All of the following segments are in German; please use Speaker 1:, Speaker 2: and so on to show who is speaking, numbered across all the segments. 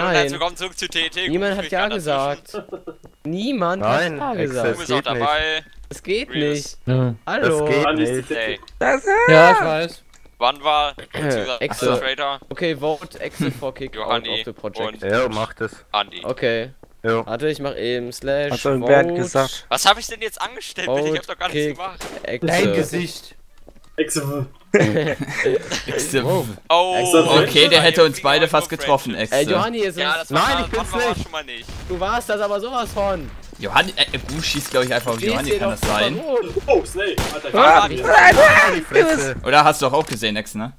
Speaker 1: herzlich willkommen zurück zu TNT.
Speaker 2: Niemand hat ja gesagt. Niemand hat ja gesagt.
Speaker 1: Du bist auch dabei.
Speaker 2: Es geht
Speaker 1: Reese.
Speaker 2: nicht. Hallo.
Speaker 3: Das geht nicht.
Speaker 1: Hey.
Speaker 4: Ja, ich weiß.
Speaker 1: Wann war
Speaker 2: Exe.
Speaker 1: Trader?
Speaker 2: Okay, vote Exe for Kick out
Speaker 1: Johanni
Speaker 2: of the project.
Speaker 1: und
Speaker 3: Ja, mach das.
Speaker 1: Andi.
Speaker 2: Okay.
Speaker 3: Jo.
Speaker 2: Warte, ich mach eben slash
Speaker 5: Hat irgendwer gesagt?
Speaker 1: Was habe ich denn jetzt angestellt? Ich
Speaker 2: Vote
Speaker 1: hab doch gar nichts
Speaker 2: Kick
Speaker 1: gemacht.
Speaker 4: Dein
Speaker 2: Exe.
Speaker 4: Gesicht.
Speaker 2: Wow.
Speaker 1: Oh,
Speaker 6: Okay, der hätte uns beide fast getroffen, Exe.
Speaker 2: Johanni ist
Speaker 1: Ja,
Speaker 2: es.
Speaker 1: das war
Speaker 3: Nein, ich bin's
Speaker 1: war
Speaker 3: nicht.
Speaker 1: schon mal nicht.
Speaker 2: Du warst das aber sowas von.
Speaker 6: Johanni, du schießt glaube ich einfach auf
Speaker 2: Stehst
Speaker 6: Johanni,
Speaker 2: hier
Speaker 6: kann
Speaker 2: doch
Speaker 6: das sein?
Speaker 2: super rot.
Speaker 5: Oh, Snake, Alter.
Speaker 1: Ah,
Speaker 3: Die Fresse.
Speaker 6: Oder hast du auch gesehen, Exe, ne?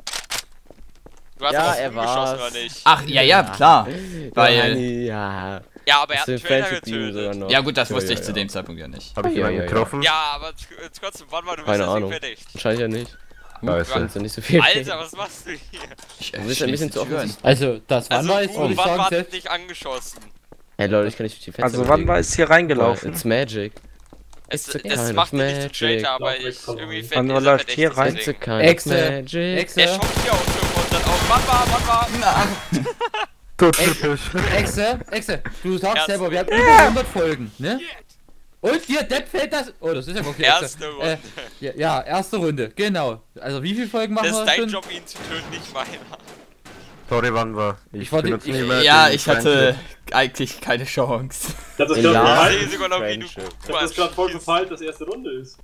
Speaker 1: Du hast
Speaker 2: Ja,
Speaker 1: auch
Speaker 2: er
Speaker 1: geschossen
Speaker 2: war's.
Speaker 1: oder nicht?
Speaker 6: Ach, ja, klar. Weil,
Speaker 2: Johanni, ja.
Speaker 1: Ja, aber er hat
Speaker 2: Das
Speaker 1: einen
Speaker 2: ist
Speaker 1: Trader
Speaker 2: Friendship Team sogar
Speaker 1: getötet.
Speaker 2: noch.
Speaker 6: ja gut, das wusste
Speaker 2: Ja,
Speaker 6: ich zu dem Zeitpunkt ja nicht.
Speaker 3: Hab ich
Speaker 2: Ja,
Speaker 3: jemanden
Speaker 2: ja, ja.
Speaker 3: getroffen?
Speaker 1: Ja, aber trotzdem, wann war du
Speaker 2: Keine
Speaker 1: bist ja
Speaker 2: Ahnung.
Speaker 1: verdächtig.
Speaker 2: Wahrscheinlich ja nicht.
Speaker 3: Scheiße.
Speaker 2: Kannst du nicht so viel.
Speaker 1: Alter, was machst du hier?
Speaker 2: Du bist ein bisschen zu offensichtlich.
Speaker 4: Also, das wann
Speaker 1: Also,
Speaker 4: war jetzt, würde ich
Speaker 1: wann
Speaker 4: sagen,
Speaker 1: war
Speaker 4: selbst.
Speaker 1: dich angeschossen?
Speaker 2: Hey Leute, ich kann nicht durch die Fenster
Speaker 5: Also wann war es hier reingelaufen?
Speaker 2: It's magic.
Speaker 1: Es
Speaker 2: It's a kind of
Speaker 1: macht mich nicht zu
Speaker 2: magic.
Speaker 1: Traitor, aber ich irgendwie
Speaker 5: Wann
Speaker 1: fände
Speaker 5: läuft hier rein?
Speaker 2: It's a kind of
Speaker 4: Exe.
Speaker 2: magic.
Speaker 1: Der
Speaker 4: Exe,
Speaker 1: schockt hier auch schon und dann auf. Wann war?
Speaker 3: Tot typisch.
Speaker 4: Exe, du sagst
Speaker 1: Erste
Speaker 4: selber, wir haben über 100 Folgen, ne? Und dir, Depp fällt das. Oh, das ist ja okay.
Speaker 1: Erste Runde.
Speaker 4: Ja, erste Runde, genau. Also, wie viele Folgen machen
Speaker 1: Das ist
Speaker 4: wir
Speaker 1: dein
Speaker 4: schon?
Speaker 1: Job, ihn zu töten, nicht meiner.
Speaker 3: Sorry, wann war?
Speaker 4: Ich wollte-
Speaker 3: benutze nie mehr
Speaker 6: Ja,
Speaker 3: den
Speaker 6: ich hatte eigentlich keine Chance.
Speaker 5: Ich hab das
Speaker 2: Ja.
Speaker 5: gerade
Speaker 1: Ich sehe sogar noch, wie du.
Speaker 2: Friendship.
Speaker 5: ich hab das gerade voll gefeilt, dass erste Runde ist.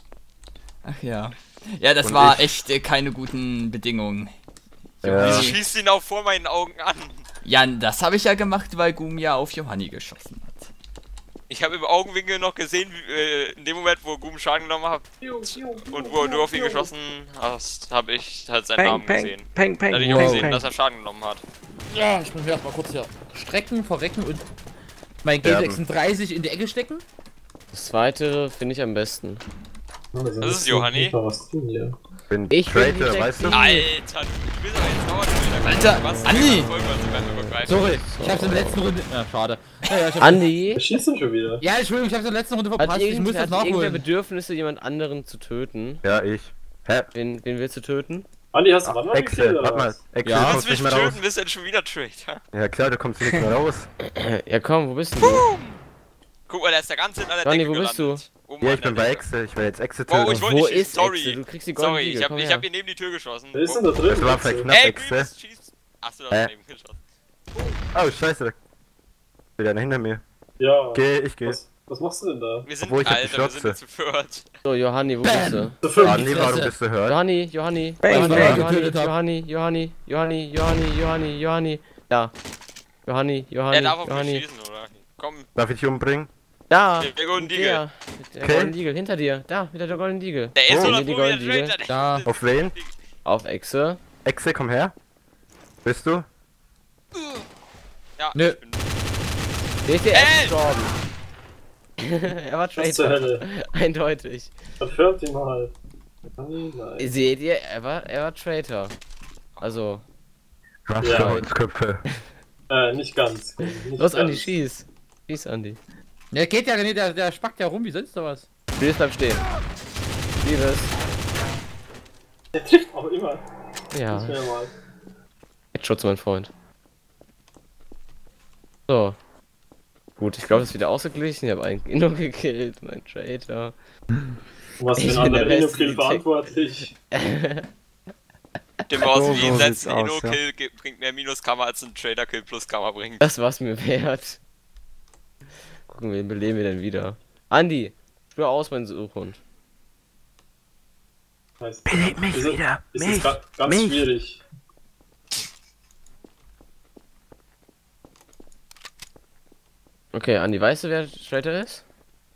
Speaker 6: Ach ja. Ja, das
Speaker 3: Und
Speaker 6: war
Speaker 3: ich-
Speaker 6: echt keine guten Bedingungen.
Speaker 3: Ja.
Speaker 1: Wieso schießt ihn auch vor meinen Augen an?
Speaker 6: Ja, das habe ich ja gemacht, weil Gum ja auf Johanni geschossen hat.
Speaker 1: Ich habe im Augenwinkel noch gesehen, wie, in dem Moment, wo Gum Schaden genommen hat und wo du auf ihn geschossen hast, habe ich halt seinen
Speaker 5: Peng,
Speaker 1: Namen
Speaker 5: peng,
Speaker 1: gesehen.
Speaker 5: peng,
Speaker 1: Da
Speaker 5: peng,
Speaker 1: hatte ich auch
Speaker 4: Wow.
Speaker 1: gesehen,
Speaker 5: peng,
Speaker 1: dass
Speaker 5: peng.
Speaker 1: er Schaden genommen hat.
Speaker 4: Ja, ich muss mich erstmal kurz hier strecken, verrecken und mein
Speaker 3: Sterben.
Speaker 4: G36 in die Ecke stecken.
Speaker 2: Das zweite finde ich am besten.
Speaker 1: Das ist Johanni.
Speaker 3: Bin
Speaker 2: Ich bin
Speaker 3: Traitor,
Speaker 2: die
Speaker 3: weißt du?
Speaker 1: Alter, du bist aber jetzt Dauertrainer.
Speaker 6: Alter,
Speaker 1: Was?
Speaker 6: Andi!
Speaker 4: Sorry, ich hab's in der letzten Runde. Ja, schade. Ja, ich hab's
Speaker 2: Andi,
Speaker 5: Schießt du schon wieder?
Speaker 4: ja, Entschuldigung, ich hab's in der letzten Runde
Speaker 2: hat,
Speaker 4: verpasst. Ich muss das
Speaker 2: irgendwer
Speaker 4: nachholen.
Speaker 2: Bedürfnisse, jemand anderen zu töten?
Speaker 3: Ja, ich. Hä?
Speaker 2: Wen willst du töten?
Speaker 5: Andi, hast du wann mal
Speaker 3: Exe,
Speaker 5: gekillt, oder
Speaker 3: warte mal.
Speaker 5: was?
Speaker 3: Exe,
Speaker 4: Ja.
Speaker 3: du
Speaker 1: Willst
Speaker 3: kommst
Speaker 1: du mich
Speaker 3: nicht mehr raus.
Speaker 1: töten? Bist du denn schon wieder Traitor?
Speaker 3: Ja klar, du kommst nicht mehr raus.
Speaker 2: Ja komm, wo bist du?
Speaker 1: Guck mal, der ist der ganze in der
Speaker 2: Johnny,
Speaker 1: Decke
Speaker 2: wo bist
Speaker 1: gelandet. Oben
Speaker 3: Ja,
Speaker 1: an
Speaker 3: ich bin
Speaker 1: der
Speaker 3: bei
Speaker 1: Decke.
Speaker 3: Exe. Ich will jetzt Exe
Speaker 1: Oh,
Speaker 3: töten.
Speaker 1: ich wollte
Speaker 2: Wo
Speaker 1: nicht schießen,
Speaker 2: ist
Speaker 1: sorry.
Speaker 2: Exe? Du kriegst die goldene
Speaker 1: Sorry,
Speaker 2: Siegel,
Speaker 1: ich hab
Speaker 2: komm her.
Speaker 1: ihn neben die Tür geschossen.
Speaker 5: Wer ist denn da drin?
Speaker 3: Das war vielleicht knapp,
Speaker 1: Ey,
Speaker 3: Exe.
Speaker 1: Grievous, schießt. Achso, du hast
Speaker 3: Hä?
Speaker 1: daneben geschossen.
Speaker 3: Oh, scheiße. Wieder einer hinter mir.
Speaker 5: Ja.
Speaker 3: Ich geh.
Speaker 5: Was machst du denn da?
Speaker 1: Wir sind,
Speaker 3: Obwohl, ich hab die
Speaker 1: Alter, wir sind
Speaker 3: Schürze.
Speaker 1: jetzt zu viert.
Speaker 2: So, Johanni, wo bist du?
Speaker 3: Andi, warum bist du hört?
Speaker 2: Johanni.
Speaker 5: Bang,
Speaker 2: Johanni,
Speaker 5: bang.
Speaker 2: Johanni. Da. Johanni.
Speaker 1: Er darf auf mich schießen, oder? Komm,
Speaker 3: Darf ich dich umbringen?
Speaker 2: Da.
Speaker 1: der Golden Deagle.
Speaker 2: Der. Mit der
Speaker 3: Okay.
Speaker 2: goldenen Diegel, hinter dir. Da, mit der goldenen Diegel.
Speaker 1: Der ist
Speaker 3: Oh,
Speaker 1: oder
Speaker 2: die
Speaker 1: wo wieder
Speaker 2: Golden Deagle.
Speaker 1: Traitor.
Speaker 4: Da.
Speaker 3: Auf wen?
Speaker 2: Auf Exe.
Speaker 3: Exe, komm her. Bist du?
Speaker 1: Ja,
Speaker 4: Nö.
Speaker 1: ich bin...
Speaker 2: Der ist dir
Speaker 1: Ey!
Speaker 2: erst gestorben. Er war
Speaker 5: Was zur
Speaker 2: Traitor.
Speaker 5: Hölle?
Speaker 2: Eindeutig.
Speaker 5: Confirmt ihn mal. Nein.
Speaker 2: Seht ihr, er war Traitor. Also,
Speaker 3: Raschholzköpfe.
Speaker 5: Nicht ganz. Nicht
Speaker 2: los Andi,
Speaker 5: ganz.
Speaker 2: schieß. Schieß Andi.
Speaker 4: Der geht ja nicht, der spackt ja rum wie sonst was.
Speaker 2: Spiel's bleib stehen. Liebes.
Speaker 5: Der trifft auch immer.
Speaker 2: Ja.
Speaker 5: Das wäre mal.
Speaker 2: Headshot, mein Freund. So. Gut, ich glaube, das ist wieder ausgeglichen. Ich habe einen Inno gekillt, mein Traitor.
Speaker 5: Und was für
Speaker 2: Ich
Speaker 5: ein
Speaker 2: bin der
Speaker 5: anderer
Speaker 2: beste
Speaker 5: Inno-Kill verantwortlich?
Speaker 1: Dem aus wie
Speaker 5: so
Speaker 1: den
Speaker 5: sieht's
Speaker 1: letzten
Speaker 5: aus,
Speaker 1: Inno-Kill bringt mehr Minus-Kammer als ein Trader-Kill plus Kammer bringt.
Speaker 2: Das war's mir wert. Gucken, wen beleben wir denn wieder? Andi, spür aus, mein Suchhund.
Speaker 5: Belebt mich wieder. Ist ganz
Speaker 3: Mich.
Speaker 5: schwierig.
Speaker 2: Okay, Andi, weißt du, wer Traitor ist?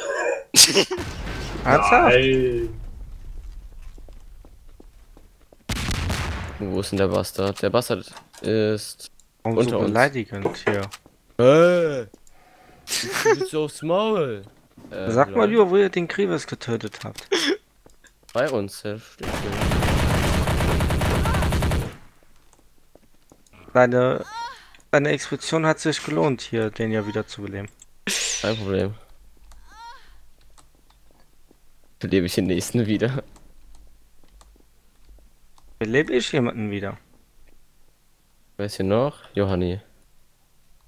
Speaker 5: Nein.
Speaker 2: Wo ist denn der Bastard? Der Bastard ist...
Speaker 5: Warum
Speaker 2: Unter
Speaker 5: so
Speaker 2: uns.
Speaker 5: beleidigend hier?
Speaker 2: Du bist so aufs Maul.
Speaker 5: Sag mal lieber, wo ihr den Grievous getötet habt.
Speaker 2: Bei uns, der steht hier.
Speaker 5: Deine Expedition hat sich gelohnt, hier den ja wieder zu beleben.
Speaker 2: Kein Problem. Belebe ich den nächsten wieder.
Speaker 5: Belebe ich jemanden wieder?
Speaker 2: Wer ist hier noch? Johanni.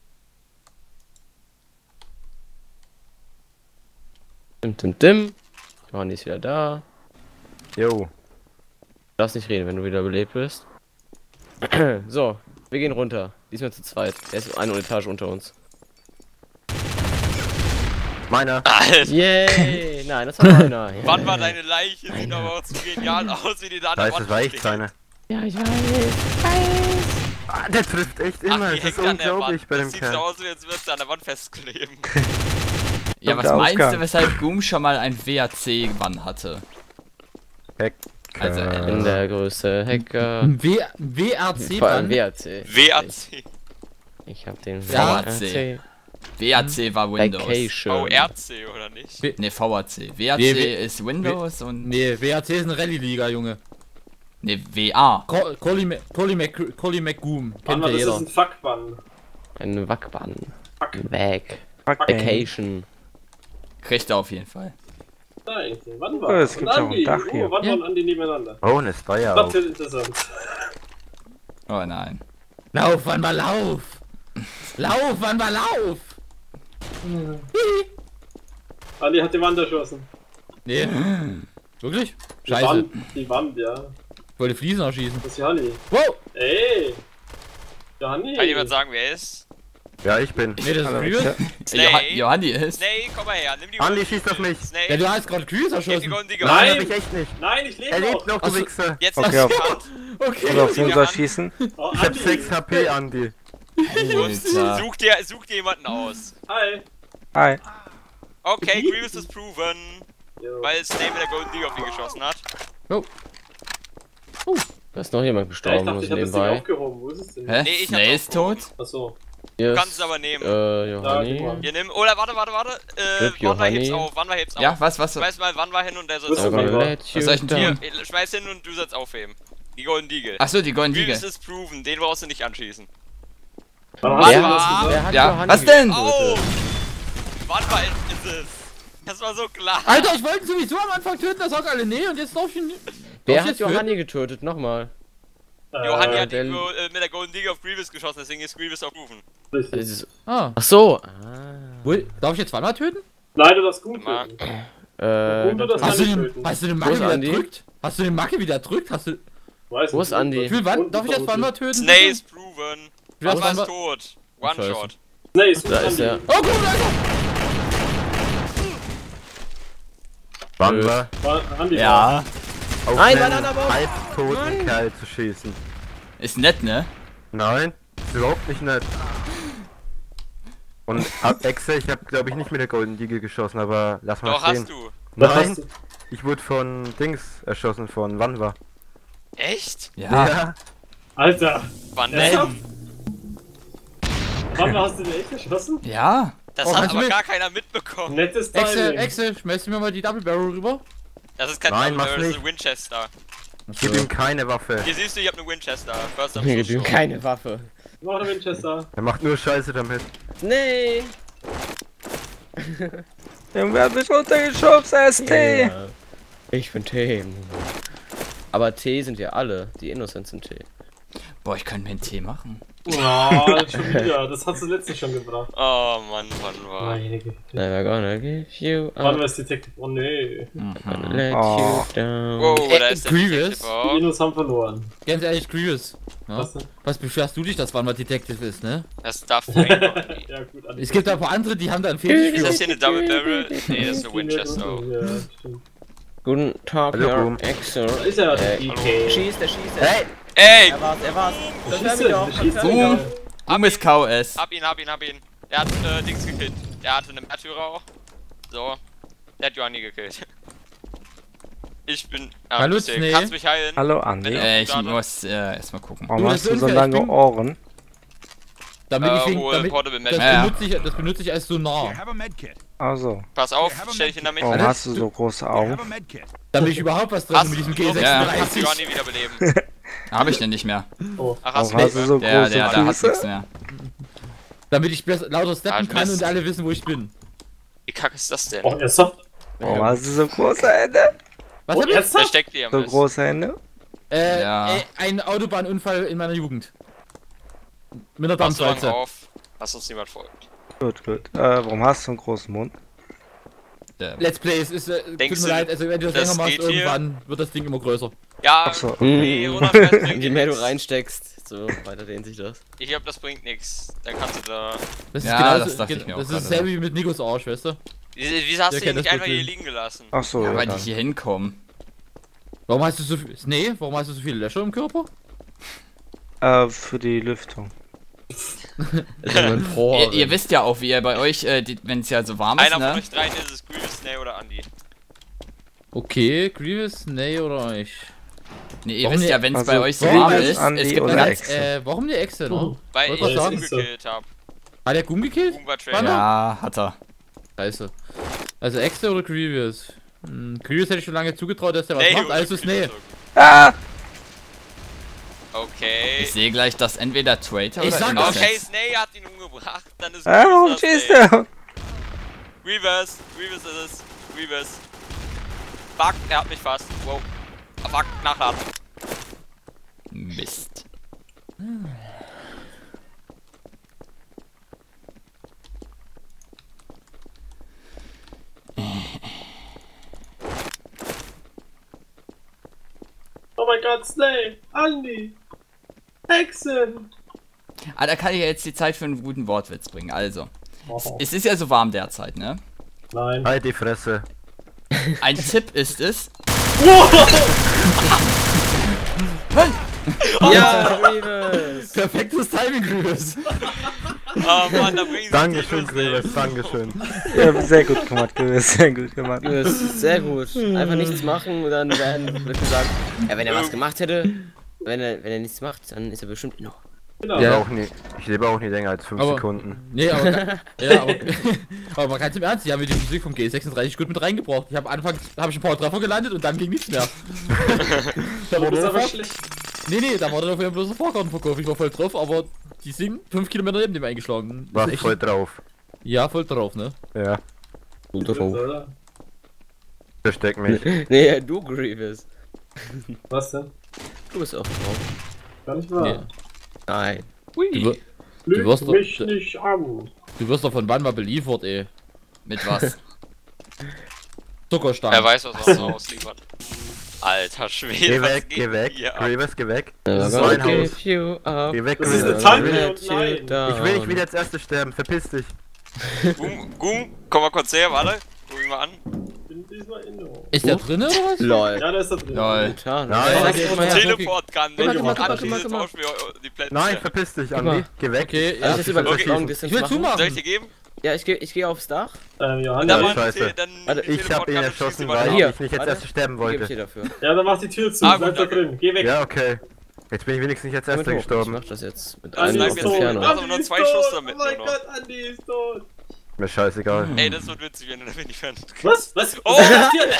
Speaker 2: Dim. Johanni ist wieder da.
Speaker 3: Jo.
Speaker 2: Du darfst nicht reden, wenn du wieder belebt bist. So, wir gehen runter. Diesmal zu zweit. Er ist eine Etage unter uns.
Speaker 3: Meiner.
Speaker 1: Alter,
Speaker 2: Yay! Nein, das war meiner.
Speaker 1: wann war deine Leiche? Sieht aber auch zu genial aus, wie die da an der
Speaker 3: Scheiße,
Speaker 1: Wand
Speaker 3: das war echt
Speaker 1: steht.
Speaker 3: seine.
Speaker 2: Ja, ich weiß.
Speaker 3: Ah, der trifft echt immer.
Speaker 1: Ach, die
Speaker 3: Das ist
Speaker 1: hängt an der
Speaker 3: unglaublich
Speaker 1: Wand.
Speaker 3: bei
Speaker 1: Das
Speaker 3: dem
Speaker 1: sieht so
Speaker 3: Kerl.
Speaker 1: aus, als würde sie an der Wand festkleben.
Speaker 6: Ja, was
Speaker 5: Der
Speaker 6: meinst
Speaker 5: Ausgang.
Speaker 6: du, weshalb Goom schon mal ein WAC-Wann hatte? Also,
Speaker 2: Ich bin der größte Hacker.
Speaker 4: WRC
Speaker 2: Vor allem
Speaker 4: Mann.
Speaker 2: WAC.
Speaker 1: WAC.
Speaker 2: Ich hab den
Speaker 6: Ja.
Speaker 2: WAC.
Speaker 6: WAC war Windows.
Speaker 2: Vacation.
Speaker 1: Oh, RC oder nicht?
Speaker 6: Ne, VAC. WAC
Speaker 4: Nee,
Speaker 6: ist Windows und.
Speaker 4: Nee, WRC ist eine Rallye-Liga, Junge.
Speaker 6: Ne, WA.
Speaker 4: Collie McGoom. Kennt ja
Speaker 7: Das ist
Speaker 4: jeder.
Speaker 7: ein Fuckbann.
Speaker 2: Ein Wackbann.
Speaker 7: Fuck.
Speaker 2: Weg.
Speaker 5: Fuck.
Speaker 2: Vacation.
Speaker 6: Kriegt er auf jeden Fall.
Speaker 7: Da eigentlich. Wann
Speaker 5: Oh,
Speaker 7: war
Speaker 5: es gibt
Speaker 7: und
Speaker 5: auch ein
Speaker 7: Andi.
Speaker 5: Dach hier.
Speaker 7: Wann
Speaker 6: Ja.
Speaker 7: waren Andi nebeneinander?
Speaker 3: Oh, eine Steuer
Speaker 7: Das
Speaker 3: auch.
Speaker 7: wird interessant.
Speaker 6: Oh nein.
Speaker 4: Lauf, Wann war Lauf! Lauf, Wann war Lauf!
Speaker 7: Andi hat die Wand erschossen.
Speaker 4: Nee. Wirklich?
Speaker 7: Die
Speaker 4: Scheiße.
Speaker 7: Wand, die Wand, ja.
Speaker 4: Ich wollte Fliesen erschießen.
Speaker 7: Das ist Johanni.
Speaker 4: Wow!
Speaker 7: Ey! Johanni!
Speaker 1: Kann jemand sagen, wer er ist?
Speaker 3: Ja, ich bin.
Speaker 4: Nee, das ist
Speaker 5: Hallo,
Speaker 4: Grievous.
Speaker 1: Snake.
Speaker 6: Johanni ist.
Speaker 1: Snake, komm mal her, nimm die
Speaker 3: Andi,
Speaker 1: Golden
Speaker 3: schießt auf
Speaker 1: Eagle.
Speaker 3: mich.
Speaker 1: Snake,
Speaker 4: Ja, du hast gerade Grievous
Speaker 1: gib die
Speaker 4: erschossen.
Speaker 1: Golden Eagle.
Speaker 7: Nein.
Speaker 3: Nein, hab ich echt nicht.
Speaker 7: Nein, ich lebe
Speaker 3: Er lebt
Speaker 7: noch!
Speaker 3: noch, du
Speaker 4: Achso.
Speaker 3: Wichser.
Speaker 1: Jetzt
Speaker 5: Okay,
Speaker 1: hast du
Speaker 5: auf-
Speaker 1: die Hand.
Speaker 5: Und auf
Speaker 1: Ja,
Speaker 5: unser
Speaker 1: Mann.
Speaker 5: schießen.
Speaker 7: Oh,
Speaker 3: Ich hab
Speaker 7: Andi!
Speaker 3: 6 HP, Andi.
Speaker 6: Alter.
Speaker 1: Such dir jemanden aus.
Speaker 7: Hi!
Speaker 5: Hi.
Speaker 1: Okay, Grievous ist proven.
Speaker 7: Jo.
Speaker 1: Weil Snake mit der Golden Eagle auf ihn geschossen hat.
Speaker 2: Da ist noch jemand
Speaker 7: Ja, ich
Speaker 2: gestorben,
Speaker 7: dachte,
Speaker 2: muss
Speaker 7: ich hab das Ding
Speaker 2: nebenbei.
Speaker 7: aufgehoben. Wo ist es denn?
Speaker 6: Hä?
Speaker 1: Nee, ich
Speaker 6: Snake
Speaker 1: hab's
Speaker 6: ist tot?
Speaker 7: Achso.
Speaker 2: Hier
Speaker 1: Du kannst
Speaker 2: ist,
Speaker 1: es aber nehmen.
Speaker 2: Johanni.
Speaker 7: Ja,
Speaker 1: Hier nimm. Oder warte.
Speaker 2: Rip
Speaker 1: Wann war hebt's
Speaker 2: Johanni.
Speaker 1: auf? Wann war hebt's auf?
Speaker 6: Ja, was?
Speaker 1: Schmeiß mal wann war hin und der soll
Speaker 7: Was
Speaker 1: es
Speaker 7: ist
Speaker 2: I'm
Speaker 7: das?
Speaker 2: gonna
Speaker 1: aufheben.
Speaker 2: let
Speaker 6: Was
Speaker 2: you
Speaker 6: soll ich denn
Speaker 2: down.
Speaker 1: Hier, schmeiß hin und du sollst aufheben. Die Golden Eagle.
Speaker 6: Achso, die Golden
Speaker 1: Grievous
Speaker 6: Eagle.
Speaker 1: ist proven, den brauchst du nicht anschießen.
Speaker 7: Wann
Speaker 1: Was
Speaker 7: hast du
Speaker 1: war?
Speaker 7: das gesagt?
Speaker 2: Wer hat
Speaker 6: Ja,
Speaker 2: Johanni
Speaker 6: was denn?
Speaker 1: Au!
Speaker 2: getötet?
Speaker 1: Wann war ist es? Das war so klar.
Speaker 4: Alter, ich wollte ihn sowieso am Anfang töten, das sagt alle nee und jetzt darf ich ihn.
Speaker 2: Wer
Speaker 4: darf ich
Speaker 2: hat
Speaker 4: jetzt töten?
Speaker 2: Johanni getötet? Nochmal.
Speaker 1: Johanni hat
Speaker 2: der-
Speaker 1: mit der Golden Eagle auf Grievous geschossen, deswegen ist Grievous auch proven.
Speaker 7: Richtig.
Speaker 2: Das ist-
Speaker 4: Ah.
Speaker 2: Ach so.
Speaker 4: Darf ich jetzt zweimal töten?
Speaker 7: Nein, du darfst gut
Speaker 1: Mal.
Speaker 7: töten.
Speaker 2: Äh,
Speaker 7: Und du das
Speaker 4: Hast du
Speaker 7: Andi
Speaker 4: den,
Speaker 7: töten.
Speaker 4: hast du den
Speaker 2: Wo
Speaker 4: Macke
Speaker 2: ist
Speaker 4: wieder
Speaker 2: Andi?
Speaker 4: drückt? Hast du den Macke wieder drückt? Hast du.
Speaker 7: Weiß
Speaker 2: Wo
Speaker 7: nicht,
Speaker 2: ist Andi?
Speaker 4: Für wann?
Speaker 7: Unten
Speaker 4: Darf ich jetzt
Speaker 7: vermutlich.
Speaker 4: zweimal töten?
Speaker 1: Snake ist proven.
Speaker 4: Ja,
Speaker 1: Wann war
Speaker 4: zweimal-
Speaker 1: tot? One
Speaker 2: Scheiße.
Speaker 1: Shot.
Speaker 7: Nee, ist
Speaker 2: da ist
Speaker 7: Andi.
Speaker 2: er.
Speaker 4: Oh, guck mal, Alter!
Speaker 3: Wann war
Speaker 7: War Andi
Speaker 6: Ja.
Speaker 3: auf
Speaker 2: Nein,
Speaker 3: einen
Speaker 2: nein, aber-
Speaker 3: halbtoten Kerl zu schießen?
Speaker 6: Ist nett, ne?
Speaker 3: Nein, ist überhaupt nicht nett. Und Exe, ich habe glaube ich nicht mit der Golden Eagle geschossen, aber lass mal
Speaker 1: Doch,
Speaker 3: stehen.
Speaker 1: hast du.
Speaker 7: Was
Speaker 3: Nein,
Speaker 7: hast du?
Speaker 3: ich wurde von Dings erschossen, von Wanwa.
Speaker 1: Echt?
Speaker 6: Ja.
Speaker 7: Alter!
Speaker 1: Wann
Speaker 7: Ernsthaft?
Speaker 1: denn?
Speaker 7: Wann hast du den echt erschossen?
Speaker 6: Ja.
Speaker 1: Das
Speaker 4: Oh,
Speaker 1: hat
Speaker 4: kannst du
Speaker 1: aber
Speaker 4: mir-
Speaker 1: gar keiner mitbekommen.
Speaker 7: Nettes
Speaker 4: Excel,
Speaker 7: Timing.
Speaker 4: schmeißt du mir mal die Double Barrel rüber?
Speaker 1: Das ist kein
Speaker 3: Nein,
Speaker 1: Double
Speaker 3: mach
Speaker 1: Barrel, das ist
Speaker 3: nicht.
Speaker 1: ein Winchester.
Speaker 3: Gib ihm keine Waffe.
Speaker 1: Hier siehst du, ich hab eine Winchester. First am
Speaker 2: Mir
Speaker 1: Schluss
Speaker 2: gibt ihm
Speaker 1: schon.
Speaker 2: keine Waffe.
Speaker 7: Noch ein Winchester.
Speaker 3: Er macht nur Scheiße damit.
Speaker 2: Nee.
Speaker 5: Wer hat mich runtergeschubst? ST!
Speaker 2: Ja. Ich bin T. Aber T sind ja alle. Die Innocents sind T.
Speaker 6: Boah, ich könnte mir einen Tee machen.
Speaker 7: Oh, schon wieder. Das hast du letztens schon gebracht.
Speaker 1: Oh Mann, wann war.
Speaker 7: Meine Güte.
Speaker 2: Never gonna give you
Speaker 7: Wann
Speaker 2: up.
Speaker 7: war es Detective? Oh nee.
Speaker 2: Gonna let
Speaker 5: Oh.
Speaker 2: you down.
Speaker 1: Wow, da ist der
Speaker 4: Grievous?
Speaker 1: Detective
Speaker 7: Die
Speaker 1: auch.
Speaker 7: Dinos haben verloren.
Speaker 4: Ganz ehrlich, Grievous. Ja?
Speaker 7: Was denn?
Speaker 4: Was beschwerst du dich, dass Wann mal Detective ist, ne?
Speaker 1: Das darf Rainbow.
Speaker 7: Ja gut, Andi.
Speaker 4: Es gibt da ein paar andere, die haben da einen Fetisch
Speaker 1: Ist
Speaker 4: für.
Speaker 1: das hier eine Double Barrel? Nee, das ist eine Winchester.
Speaker 7: Ja, stimmt.
Speaker 2: Guten Tag,
Speaker 3: Hallo,
Speaker 2: Herr
Speaker 3: Boom.
Speaker 2: Exer.
Speaker 7: Da ist ja der
Speaker 1: hallo.
Speaker 7: DK.
Speaker 2: Schießt, er schießt.
Speaker 3: Hey!
Speaker 1: Ey!
Speaker 2: Er war's. Das hör
Speaker 7: Schieße,
Speaker 2: mich doch.
Speaker 7: der schießt
Speaker 2: Das hör mich
Speaker 6: Boom.
Speaker 2: doch.
Speaker 6: Boom ist KS.
Speaker 1: Hab ihn. Er hat Dings gekillt. Er hatte einen Märtyrer auch. So. Der hat Johanni gekillt. Ich bin.
Speaker 4: Hallo,
Speaker 1: Deswegen.
Speaker 4: Snee.
Speaker 1: Kannst mich heilen?
Speaker 5: Hallo
Speaker 1: Wenn
Speaker 5: Andi.
Speaker 1: er-
Speaker 6: Ich muss erstmal gucken.
Speaker 5: Warum
Speaker 4: Du, das
Speaker 5: hast du
Speaker 4: ist
Speaker 5: so
Speaker 4: unfair,
Speaker 5: lange
Speaker 4: ich bin-
Speaker 5: Ohren?
Speaker 4: Damit ich
Speaker 1: hol
Speaker 4: damit,
Speaker 1: Portable
Speaker 4: das,
Speaker 1: Magic.
Speaker 6: Ja.
Speaker 4: benutze ich als Sonar.
Speaker 5: Also,
Speaker 1: Pass auf, stell dich hinter mich.
Speaker 5: warum
Speaker 4: Alles?
Speaker 5: hast du so große Augen?
Speaker 4: Damit ich überhaupt was drin mit diesem
Speaker 1: Kannst du
Speaker 4: G36.
Speaker 1: Johanni wiederbeleben.
Speaker 6: Habe ich denn nicht mehr.
Speaker 1: Ach, hast
Speaker 5: Warum
Speaker 1: du
Speaker 5: hast du
Speaker 1: nicht
Speaker 5: so
Speaker 1: mehr?
Speaker 5: große
Speaker 6: Der hat nichts
Speaker 5: Füße?
Speaker 6: mehr.
Speaker 4: Damit ich lauter steppen
Speaker 1: Ah,
Speaker 4: kann
Speaker 1: Mist.
Speaker 4: und alle wissen, wo ich bin.
Speaker 1: Wie kacke ist das denn?
Speaker 7: Oh, ernsthaft?
Speaker 5: Warum hast du so große Hände?
Speaker 4: Was
Speaker 7: Oh,
Speaker 4: hab ich?
Speaker 1: Der
Speaker 7: ernsthaft?
Speaker 1: steckt dir am
Speaker 5: So
Speaker 1: Mist.
Speaker 5: große Hände?
Speaker 6: Ja.
Speaker 4: Ein Autobahnunfall in meiner Jugend. Mit einer
Speaker 1: Pass so lang
Speaker 4: Dampfwalze.
Speaker 1: auf, dass uns niemand folgt.
Speaker 5: Gut. Warum hast du einen großen Mund?
Speaker 4: Let's Play, es ist, tut mir
Speaker 1: Denkst du,
Speaker 4: leid, also wenn du das
Speaker 1: das
Speaker 4: länger machst,
Speaker 1: geht hier?
Speaker 4: irgendwann wird das Ding immer größer.
Speaker 1: Ja,
Speaker 5: Achso.
Speaker 1: nee, oder bringt
Speaker 2: Je mehr du
Speaker 1: nix.
Speaker 2: reinsteckst, so weiter dehnt sich das.
Speaker 1: Ich glaube, das bringt nichts. Dann kannst du da.
Speaker 4: Das ist
Speaker 6: Ja,
Speaker 4: genauso,
Speaker 6: das dachte ich mir auch
Speaker 4: das ist
Speaker 6: gerade.
Speaker 4: dasselbe wie mit Nikos Arsch, weißt du?
Speaker 1: Wieso hast
Speaker 4: Der
Speaker 1: du ihn
Speaker 4: kennt
Speaker 1: nicht
Speaker 4: das
Speaker 1: einfach hier
Speaker 4: Problem.
Speaker 1: liegen gelassen?
Speaker 5: Achso,
Speaker 6: Ja,
Speaker 5: ja,
Speaker 6: weil die
Speaker 5: dann.
Speaker 6: hier hinkommen.
Speaker 4: Warum hast du so viel... Nee, warum hast du so viele Löcher im Körper?
Speaker 5: Für die Lüftung.
Speaker 2: Das ist ein Pro.
Speaker 6: Ihr wisst ja auch, wie ihr bei euch, wenn es ja so warm ist,
Speaker 1: Einer von
Speaker 6: ne?
Speaker 1: euch dreien ist es Grievous, Snake oder Andy.
Speaker 4: Okay, Grievous, nee oder ich?
Speaker 6: Nee, ihr
Speaker 4: Warum
Speaker 6: wisst
Speaker 4: nicht?
Speaker 6: ja, wenn es
Speaker 5: Also,
Speaker 6: bei euch so
Speaker 5: Grievous,
Speaker 6: warm ist,
Speaker 5: Andy
Speaker 6: es gibt
Speaker 5: oder
Speaker 6: ganz...
Speaker 5: Exe.
Speaker 4: Warum die Echse, ne?
Speaker 1: Weil
Speaker 4: Wollt
Speaker 1: ich
Speaker 4: was
Speaker 1: es
Speaker 4: sagen?
Speaker 1: umgekillt hab.
Speaker 4: Hat der Gum gekillt?
Speaker 1: Boom war
Speaker 4: Wann?
Speaker 1: Trailer.
Speaker 6: Ja, hat er.
Speaker 4: Scheiße. Also Echse oder Grievous? Grievous hätte ich schon lange zugetraut, dass der was
Speaker 1: Nee,
Speaker 4: macht,
Speaker 1: oder
Speaker 4: also
Speaker 1: Grievous
Speaker 4: Snee.
Speaker 1: oder gut.
Speaker 5: Ah!
Speaker 1: Okay.
Speaker 6: Ich sehe gleich das entweder Traitor
Speaker 4: Ich
Speaker 6: oder
Speaker 4: sag
Speaker 6: Innocent.
Speaker 1: Okay, Snake hat ihn umgebracht, dann ist
Speaker 5: Warum
Speaker 1: das
Speaker 5: stehst
Speaker 1: Snake.
Speaker 5: du?
Speaker 1: Grievous ist es. Grievous. Fuck, er hat mich fast. Wow. Fuck, nachladen.
Speaker 6: Mist.
Speaker 7: Oh mein Gott, Snake, Andy, Hexen.
Speaker 6: Ah, da kann ich ja jetzt die Zeit für einen guten Wortwitz bringen. Also,
Speaker 7: Oh,
Speaker 6: es ist ja so warm derzeit, ne?
Speaker 7: nein.
Speaker 3: Halt die Fresse.
Speaker 6: Ein Tipp ist es,
Speaker 2: Ja, Grievous!
Speaker 4: Perfektes Timing, Grievous.
Speaker 1: Oh Mann, da bringen sie
Speaker 3: Dankeschön,
Speaker 1: die Snake.
Speaker 3: Grievous, Dankeschön.
Speaker 5: Ja, sehr gut gemacht, Grievous, sehr gut gemacht.
Speaker 2: Grievous, sehr gut. Einfach nichts machen und dann wird gesagt, ja, wenn er was gemacht hätte, wenn er nichts macht, dann ist er bestimmt noch.
Speaker 7: Genau.
Speaker 3: Ich,
Speaker 4: Ja.
Speaker 3: auch nie, ich lebe auch nie länger als 5
Speaker 4: Aber-
Speaker 3: Sekunden.
Speaker 4: Nee, aber, ja, aber man kann es im Ernst, die haben mir die Musik vom G36 gut mit reingebracht. Ich habe anfangs, habe ich ein paar Treffer gelandet und dann ging nichts mehr. Da
Speaker 7: Du
Speaker 4: wurde
Speaker 7: bist aber
Speaker 4: sofort,
Speaker 7: schlecht.
Speaker 4: nee, da war dann auf jeden bloß ein Vorkartenverkauf. Ich war voll drauf, aber die sind 5 Kilometer neben dem eingeschlagen. Das
Speaker 3: War
Speaker 4: ist echt-
Speaker 3: voll drauf.
Speaker 4: Ja, voll drauf, ne?
Speaker 3: Ja,
Speaker 2: Guter Show.
Speaker 7: Oder?
Speaker 3: versteck mich.
Speaker 2: Nee, du Grievous.
Speaker 7: Was denn?
Speaker 2: Du bist auch drauf.
Speaker 7: Gar nicht wahr.
Speaker 4: Nee.
Speaker 2: Nein.
Speaker 4: Du, wir-
Speaker 7: Lüg
Speaker 4: wirst doch-
Speaker 7: mich nicht an.
Speaker 4: du wirst doch von wann mal beliefert, ey.
Speaker 6: mit was?
Speaker 4: Zuckerstangen.
Speaker 1: Er weiß, was er so ausliefert. Alter Schwede,
Speaker 3: Geh
Speaker 1: was
Speaker 3: weg,
Speaker 1: geht
Speaker 3: geh weg.
Speaker 1: hier ab?
Speaker 3: Grievous, geh weg.
Speaker 2: Das
Speaker 3: ist mein Haus.
Speaker 2: you up.
Speaker 3: Geh weg,
Speaker 7: Das ist
Speaker 3: Grievous.
Speaker 7: eine
Speaker 3: Ich will,
Speaker 7: Tante
Speaker 2: Let
Speaker 7: und
Speaker 2: you
Speaker 7: nein.
Speaker 2: down.
Speaker 3: ich will nicht wieder als Erster sterben, verpiss dich.
Speaker 1: Goom, komm mal kurz her, warte. Guck ihn mal an.
Speaker 7: Bin diesmal Inno.
Speaker 4: Ist der drinne oder was?
Speaker 2: Lol.
Speaker 7: Ja, da ist er drin.
Speaker 6: Lol.
Speaker 2: Getan.
Speaker 3: Nein.
Speaker 2: Sag jetzt mal her.
Speaker 1: Teleport kann, wenn
Speaker 2: Guck
Speaker 1: du
Speaker 2: mal,
Speaker 1: mal
Speaker 2: guck mal,
Speaker 1: anschließt,
Speaker 2: guck mal.
Speaker 1: tauschen wir die Plätze.
Speaker 3: Nein, verpiss dich,
Speaker 2: Guck mal.
Speaker 3: Andi. Geh weg.
Speaker 4: Okay,
Speaker 2: Soll
Speaker 4: ja.
Speaker 2: ich jetzt über
Speaker 1: Okay.
Speaker 2: Long Distance
Speaker 4: Ich will
Speaker 2: machen?
Speaker 4: zumachen.
Speaker 1: Soll ich dir geben?
Speaker 2: Ja, ich geh aufs Dach.
Speaker 7: Johanna.
Speaker 1: Und
Speaker 3: Ja,
Speaker 1: dann,
Speaker 3: ich weiß.
Speaker 2: Warte,
Speaker 3: Ich hab ihn erschossen, weil
Speaker 2: Hier,
Speaker 3: ich nicht als
Speaker 2: warte.
Speaker 3: Erster sterben
Speaker 2: Gebe ich
Speaker 3: wollte.
Speaker 2: dir dafür.
Speaker 7: Ja, dann mach die Tür zu.
Speaker 1: Ah,
Speaker 7: Bleib
Speaker 1: gut,
Speaker 7: da
Speaker 1: danke.
Speaker 7: drin. Geh weg.
Speaker 3: Ja, okay. Jetzt bin ich wenigstens nicht als
Speaker 2: Damit
Speaker 3: Erster
Speaker 2: hoch.
Speaker 3: gestorben.
Speaker 2: Ich mach das jetzt mit
Speaker 7: Andi
Speaker 2: einem
Speaker 1: Nein,
Speaker 2: auf
Speaker 7: ist
Speaker 1: wir
Speaker 7: tot.
Speaker 1: sind-
Speaker 2: Entfernung.
Speaker 1: aber
Speaker 7: Andi
Speaker 1: nur
Speaker 7: ist
Speaker 1: 2
Speaker 7: tot.
Speaker 1: Schuss damit
Speaker 7: Oh mein
Speaker 1: nur noch.
Speaker 7: Gott, Andi ist tot.
Speaker 3: Mir scheißegal.
Speaker 1: Ey, das wird witzig, wenn du damit nicht fertig
Speaker 7: Was? Was?
Speaker 1: Oh!
Speaker 7: Was ist passiert?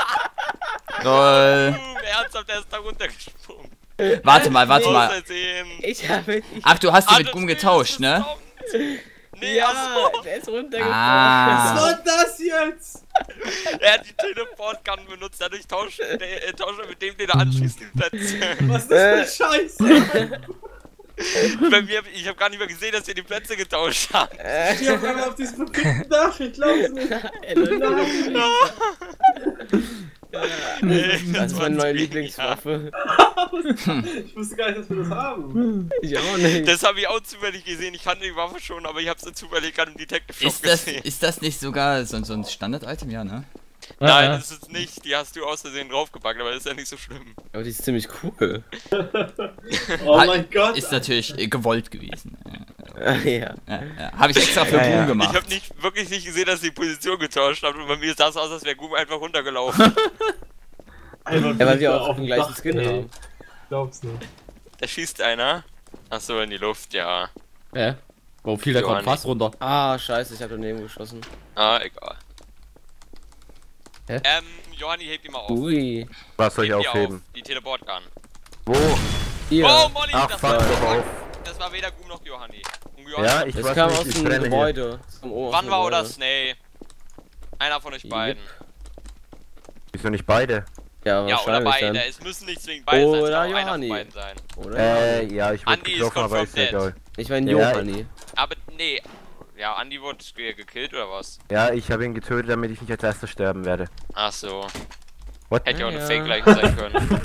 Speaker 6: Lol.
Speaker 1: Ernsthaft, der ist da runtergesprungen.
Speaker 6: Warte mal.
Speaker 1: Aus Versehen.
Speaker 2: Ich habe.
Speaker 6: Ach, du hast die mit
Speaker 1: Alles
Speaker 6: Gum
Speaker 1: Spiel
Speaker 6: getauscht,
Speaker 1: ist
Speaker 6: ne?
Speaker 1: gestorben. Nee,
Speaker 2: Ja,
Speaker 1: achso.
Speaker 2: der ist runtergefallen.
Speaker 6: Ah.
Speaker 7: Was war das jetzt?
Speaker 1: Er hat die Teleport-Gun benutzt, dadurch tauscht er mit dem, den er anschießt, die Plätze.
Speaker 7: Was ist das für eine Scheiße?
Speaker 1: Bei mir, ich habe gar nicht mehr gesehen, dass wir die Plätze getauscht haben.
Speaker 7: Ich hab einmal auf diesen verfickten Dach, ich glaub's nicht.
Speaker 2: Das ist meine neue
Speaker 1: war's
Speaker 2: Lieblingswaffe.
Speaker 7: Ich wusste gar nicht, dass wir das haben.
Speaker 2: Ich auch nicht.
Speaker 1: Das habe ich auch zufällig gesehen. Ich kannte die Waffe schon, aber ich habe sie zufällig gerade im Detective Shop gesehen.
Speaker 6: Ist das nicht sogar so ein Standard-Item? Ja, ne?
Speaker 1: Nein, das ist nicht. Die hast du aus Versehen draufgepackt, aber das ist ja nicht so schlimm.
Speaker 2: Aber die ist ziemlich cool.
Speaker 7: Oh
Speaker 6: Hat-
Speaker 7: mein Gott.
Speaker 6: Ist natürlich gewollt gewesen.
Speaker 2: Ja.
Speaker 6: Habe ich extra für
Speaker 5: Ja,
Speaker 6: Boom
Speaker 5: ja.
Speaker 1: Ich
Speaker 6: gemacht.
Speaker 1: habe wirklich nicht gesehen, dass die Position getauscht hat und bei mir sah es aus, als wäre Goom einfach runtergelaufen.
Speaker 7: Einfach
Speaker 2: Ja, weil wir
Speaker 7: wieder
Speaker 2: auch
Speaker 7: auf
Speaker 2: den
Speaker 7: dem
Speaker 2: gleichen
Speaker 7: Dach,
Speaker 2: Skin
Speaker 7: ey.
Speaker 2: haben.
Speaker 7: Glaub's nicht.
Speaker 1: Da schießt einer. Achso, in die Luft, ja.
Speaker 4: Ja. Warum fiel der gerade
Speaker 1: Johanni.
Speaker 4: fast runter?
Speaker 2: Ah, scheiße, ich hab daneben geschossen.
Speaker 1: Ah, egal.
Speaker 4: Hä?
Speaker 1: Johanni, heb die mal auf.
Speaker 2: Ui.
Speaker 3: Was soll ich
Speaker 1: Heb die
Speaker 3: aufheben?
Speaker 1: auf. Die Teleport-Gun.
Speaker 3: Wo?
Speaker 2: Hier.
Speaker 1: Oh, Molly,
Speaker 3: Ach,
Speaker 1: das
Speaker 3: fuck,
Speaker 1: war,
Speaker 3: doch auf.
Speaker 1: das war weder Goom noch Johanni. Und Johanni
Speaker 3: Ja, ich
Speaker 2: Das
Speaker 3: weiß
Speaker 2: kam
Speaker 3: nicht,
Speaker 2: aus
Speaker 3: ich
Speaker 2: dem
Speaker 3: brenne hier.
Speaker 2: Gebäude. Vom Oben aus
Speaker 1: Wann
Speaker 2: dem
Speaker 1: war oder
Speaker 2: Gebäude.
Speaker 1: Snay? Einer von euch beiden.
Speaker 3: Wieso nicht beide?
Speaker 2: Ja,
Speaker 1: Ja, oder
Speaker 2: wahrscheinlich
Speaker 1: beide.
Speaker 2: dann.
Speaker 1: Es müssen nicht zwingend beide sein, es
Speaker 2: Oder
Speaker 1: kann auch einer
Speaker 2: Johanni.
Speaker 1: von beiden sein.
Speaker 2: Oder?
Speaker 3: Ja, ich wurde
Speaker 1: Andy ist
Speaker 3: getroffen, aber ist
Speaker 1: confirmed
Speaker 3: egal.
Speaker 2: Ich meine
Speaker 3: Ja,
Speaker 2: Johanni.
Speaker 1: Aber nee. Ja, Andi wurde gekillt oder was?
Speaker 3: Ja, ich habe ihn getötet, damit ich nicht als erster sterben werde.
Speaker 1: Ach so.
Speaker 3: What?
Speaker 1: Hätte ja auch eine
Speaker 2: Ja.
Speaker 1: Fake-Leiche sein können.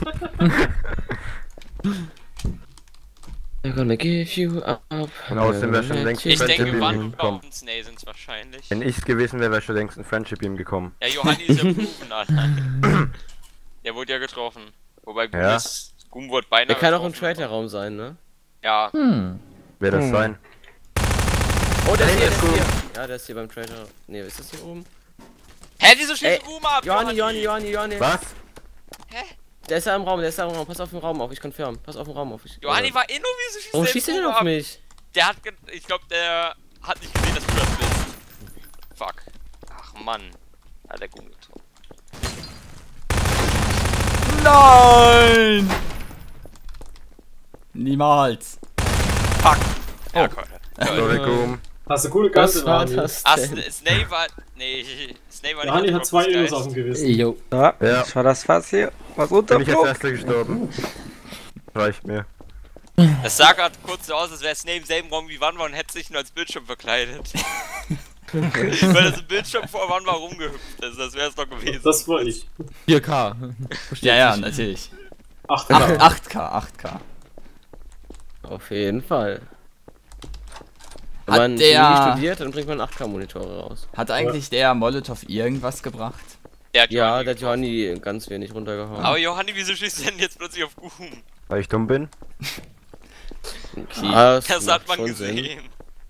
Speaker 2: I'm gonna give you up.
Speaker 3: Genau, sind wir schon längst
Speaker 1: Ich
Speaker 3: Friendship
Speaker 1: denke,
Speaker 3: Beam
Speaker 1: Wandler
Speaker 3: gekommen.
Speaker 1: und Snay sind es wahrscheinlich.
Speaker 3: Wenn ich's gewesen wäre, wäre schon längst ein Friendship Beam gekommen.
Speaker 1: Ja, Johanni ist ja proven, Alter. Der wurde ja getroffen. Wobei
Speaker 3: Ja.
Speaker 1: Goom wurde beinahe
Speaker 2: Der kann auch im
Speaker 1: getroffen.
Speaker 2: Traitor-Raum sein, ne?
Speaker 1: Ja.
Speaker 3: Wer das sein?
Speaker 2: Oh, der ist hier,
Speaker 3: ist
Speaker 2: der ist hier. Ja, der ist hier beim Traitor. Ne, ist das hier oben?
Speaker 1: Hä, wieso schießt
Speaker 2: Ey,
Speaker 1: Goom ab?
Speaker 2: Johanni.
Speaker 3: Was?
Speaker 2: Der ist da im Raum, Pass auf den Raum auf, ich confirm. Pass auf den Raum auf.
Speaker 1: Johanni war nur, wieso schießt
Speaker 2: Warum
Speaker 1: der
Speaker 2: schießt der denn
Speaker 1: Goom
Speaker 2: auf
Speaker 1: ab?
Speaker 2: mich?
Speaker 1: Der hat, ich glaube, der hat nicht gesehen, dass du das bist. Fuck. Ach Mann. Hat der Goom getroffen.
Speaker 6: Nein! Niemals.
Speaker 1: Fuck. Ja,
Speaker 3: Sorry, Goom.
Speaker 7: Hast du coole
Speaker 2: Was
Speaker 7: Ganze,
Speaker 2: war
Speaker 7: Rani.
Speaker 2: das
Speaker 1: Ach,
Speaker 2: denn?
Speaker 1: Snay war. Nee, Snay war nicht.
Speaker 7: Rani
Speaker 1: der
Speaker 7: hat 2
Speaker 1: Dropper's
Speaker 7: Enos
Speaker 1: Geist.
Speaker 7: auf dem Gewissen.
Speaker 4: Jo.
Speaker 5: Ja,
Speaker 3: Ja.
Speaker 5: das war das Fass hier. Was
Speaker 3: Bin ich als
Speaker 5: runterflog.
Speaker 3: erster gestorben? Reicht mir.
Speaker 1: Das sah gerade kurz so aus, als wäre Snay im selben Raum wie Wanwa und hätte sich nur als Bildschirm verkleidet. Weil das im Bildschirm vor Wanwa rumgehüpft ist, das wäre es doch gewesen.
Speaker 7: Das war ich.
Speaker 4: 4K. Versteht
Speaker 6: Ja,
Speaker 4: sich.
Speaker 6: natürlich.
Speaker 7: 8K.
Speaker 6: 8K.
Speaker 2: Auf jeden Fall. Wenn
Speaker 6: Hat
Speaker 2: man
Speaker 6: der-
Speaker 2: Chemie studiert, dann bringt man 8K-Monitore raus.
Speaker 6: Hat eigentlich der Molotov irgendwas gebracht?
Speaker 1: Der hat
Speaker 2: Ja,
Speaker 1: Johanni
Speaker 2: der hat
Speaker 1: getroffen.
Speaker 2: Johanni ganz wenig runtergehauen.
Speaker 1: Aber Johanni, wieso schießt du denn jetzt plötzlich auf Goom?
Speaker 3: Weil ich dumm bin?
Speaker 2: Okay. Das
Speaker 1: Das
Speaker 2: macht
Speaker 1: hat man
Speaker 2: schon Sinn.
Speaker 1: gesehen.